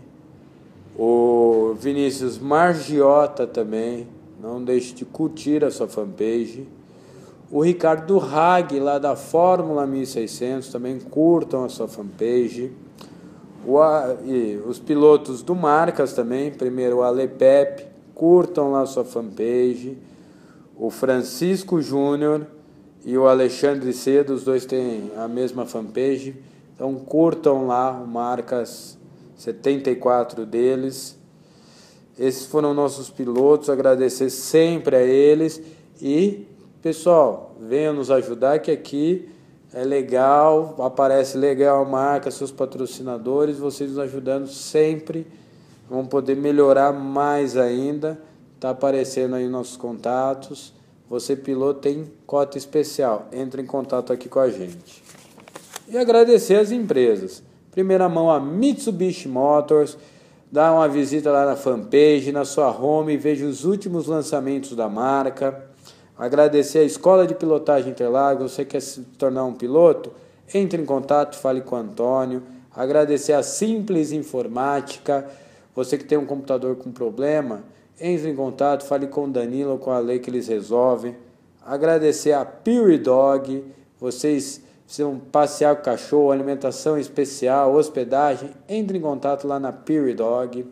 O Vinícius Margiota também, não deixe de curtir a sua fanpage. O Ricardo Hag, lá da Fórmula mil e seiscentos, também curtam a sua fanpage. O, e os pilotos do Marcas também, primeiro o Ale Pepe, curtam lá a sua fanpage. O Francisco Júnior e o Alexandre Cedo, os dois têm a mesma fanpage, então curtam lá o Marcas setenta e quatro deles. Esses foram nossos pilotos, agradecer sempre a eles e... Pessoal, venham nos ajudar que aqui é legal, aparece legal a marca, seus patrocinadores, vocês nos ajudando sempre, vão poder melhorar mais ainda, tá aparecendo aí nossos contatos, você piloto tem cota especial. Entre em contato aqui com a gente. E agradecer as empresas. Primeira mão a Mitsubishi Motors. Dá uma visita lá na fanpage, na sua home e veja os últimos lançamentos da marca. Agradecer a Escola de Pilotagem Interlagos. Você quer se tornar um piloto? Entre em contato, fale com o Antônio. Agradecer a Simples Informática. Você que tem um computador com problema, entre em contato, fale com o Danilo ou com a Lei que eles resolvem. Agradecer a Pure Dog. Vocês precisam passear com o cachorro, alimentação especial, hospedagem, entre em contato lá na Pure Dog.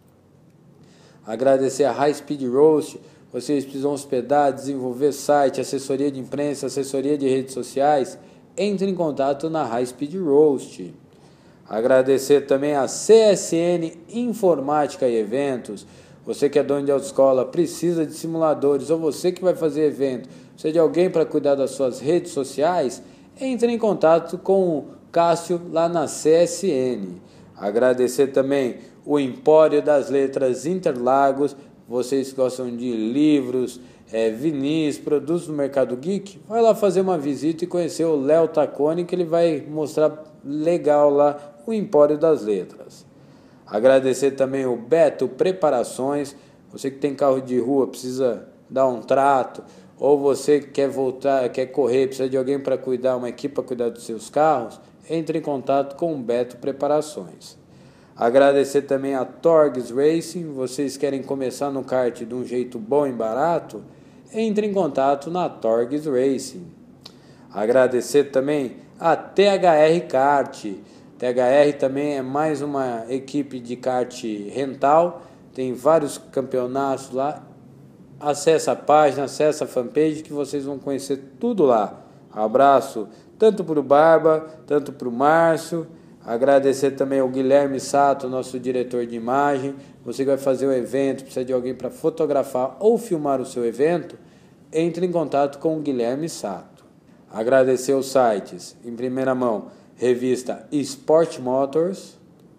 Agradecer a High Speed Roast. Vocês precisam hospedar, desenvolver site, assessoria de imprensa, assessoria de redes sociais, entre em contato na High Speed Roast. Agradecer também a C S N Informática e Eventos. Você que é dono de autoescola, precisa de simuladores, ou você que vai fazer evento, precisa de alguém para cuidar das suas redes sociais, entre em contato com o Cássio lá na C S N. Agradecer também o Empório das Letras Interlagos. Vocês que gostam de livros, é, vinis, produtos do Mercado Geek, vai lá fazer uma visita e conhecer o Léo Tacconi, que ele vai mostrar legal lá o Empório das Letras. Agradecer também o Beto Preparações. Você que tem carro de rua, precisa dar um trato, ou você quer voltar, quer correr, precisa de alguém para cuidar, uma equipe para cuidar dos seus carros, entre em contato com o Beto Preparações. Agradecer também a Torgs Racing. Vocês querem começar no kart de um jeito bom e barato? Entre em contato na Torgs Racing. Agradecer também a T H R Kart. T H R também é mais uma equipe de kart rental. Tem vários campeonatos lá. Acesse a página, acesse a fanpage que vocês vão conhecer tudo lá. Abraço tanto para o Barba, tanto para o Márcio. Agradecer também ao Guilherme Sato, nosso diretor de imagem. Você que vai fazer um evento, precisa de alguém para fotografar ou filmar o seu evento, entre em contato com o Guilherme Sato. Agradecer os sites, em primeira mão, revista Sport Motors,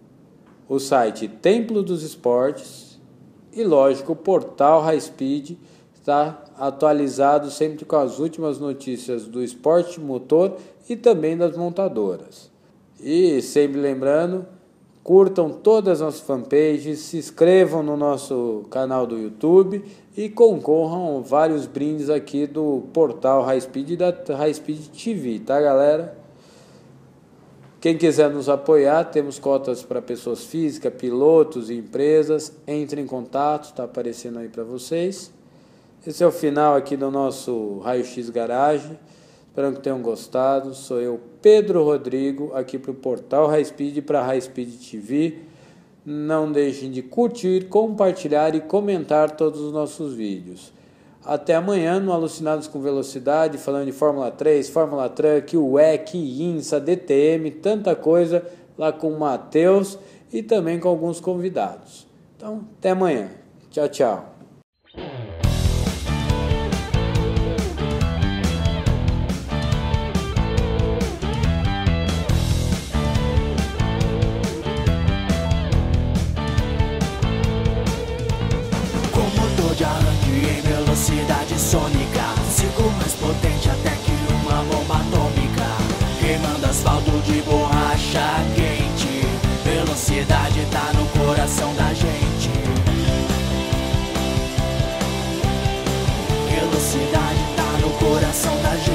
o site Templo dos Esportes e, lógico, o portal High Speed está atualizado sempre com as últimas notícias do esporte motor e também das montadoras. E sempre lembrando, curtam todas as nossas fanpages, se inscrevam no nosso canal do YouTube e concorram a vários brindes aqui do portal High Speed e da High Speed T V, tá, galera? Quem quiser nos apoiar, temos cotas para pessoas físicas, pilotos e empresas. Entre em contato, está aparecendo aí para vocês. Esse é o final aqui do nosso Raio X Garage. Espero que tenham gostado. Sou eu, Pedro Rodrigo, aqui para o portal High Speed e para a High Speed T V. Não deixem de curtir, compartilhar e comentar todos os nossos vídeos. Até amanhã no Alucinados com Velocidade, falando de Fórmula três, Fórmula Truck, U E C, INSA, D T M, tanta coisa lá com o Matheus e também com alguns convidados. Então, até amanhã. Tchau, tchau. Velocidade sônica, cinco mais potente até que uma bomba atômica, queimando asfalto de borracha quente. Velocidade tá no coração da gente. Velocidade tá no coração da gente.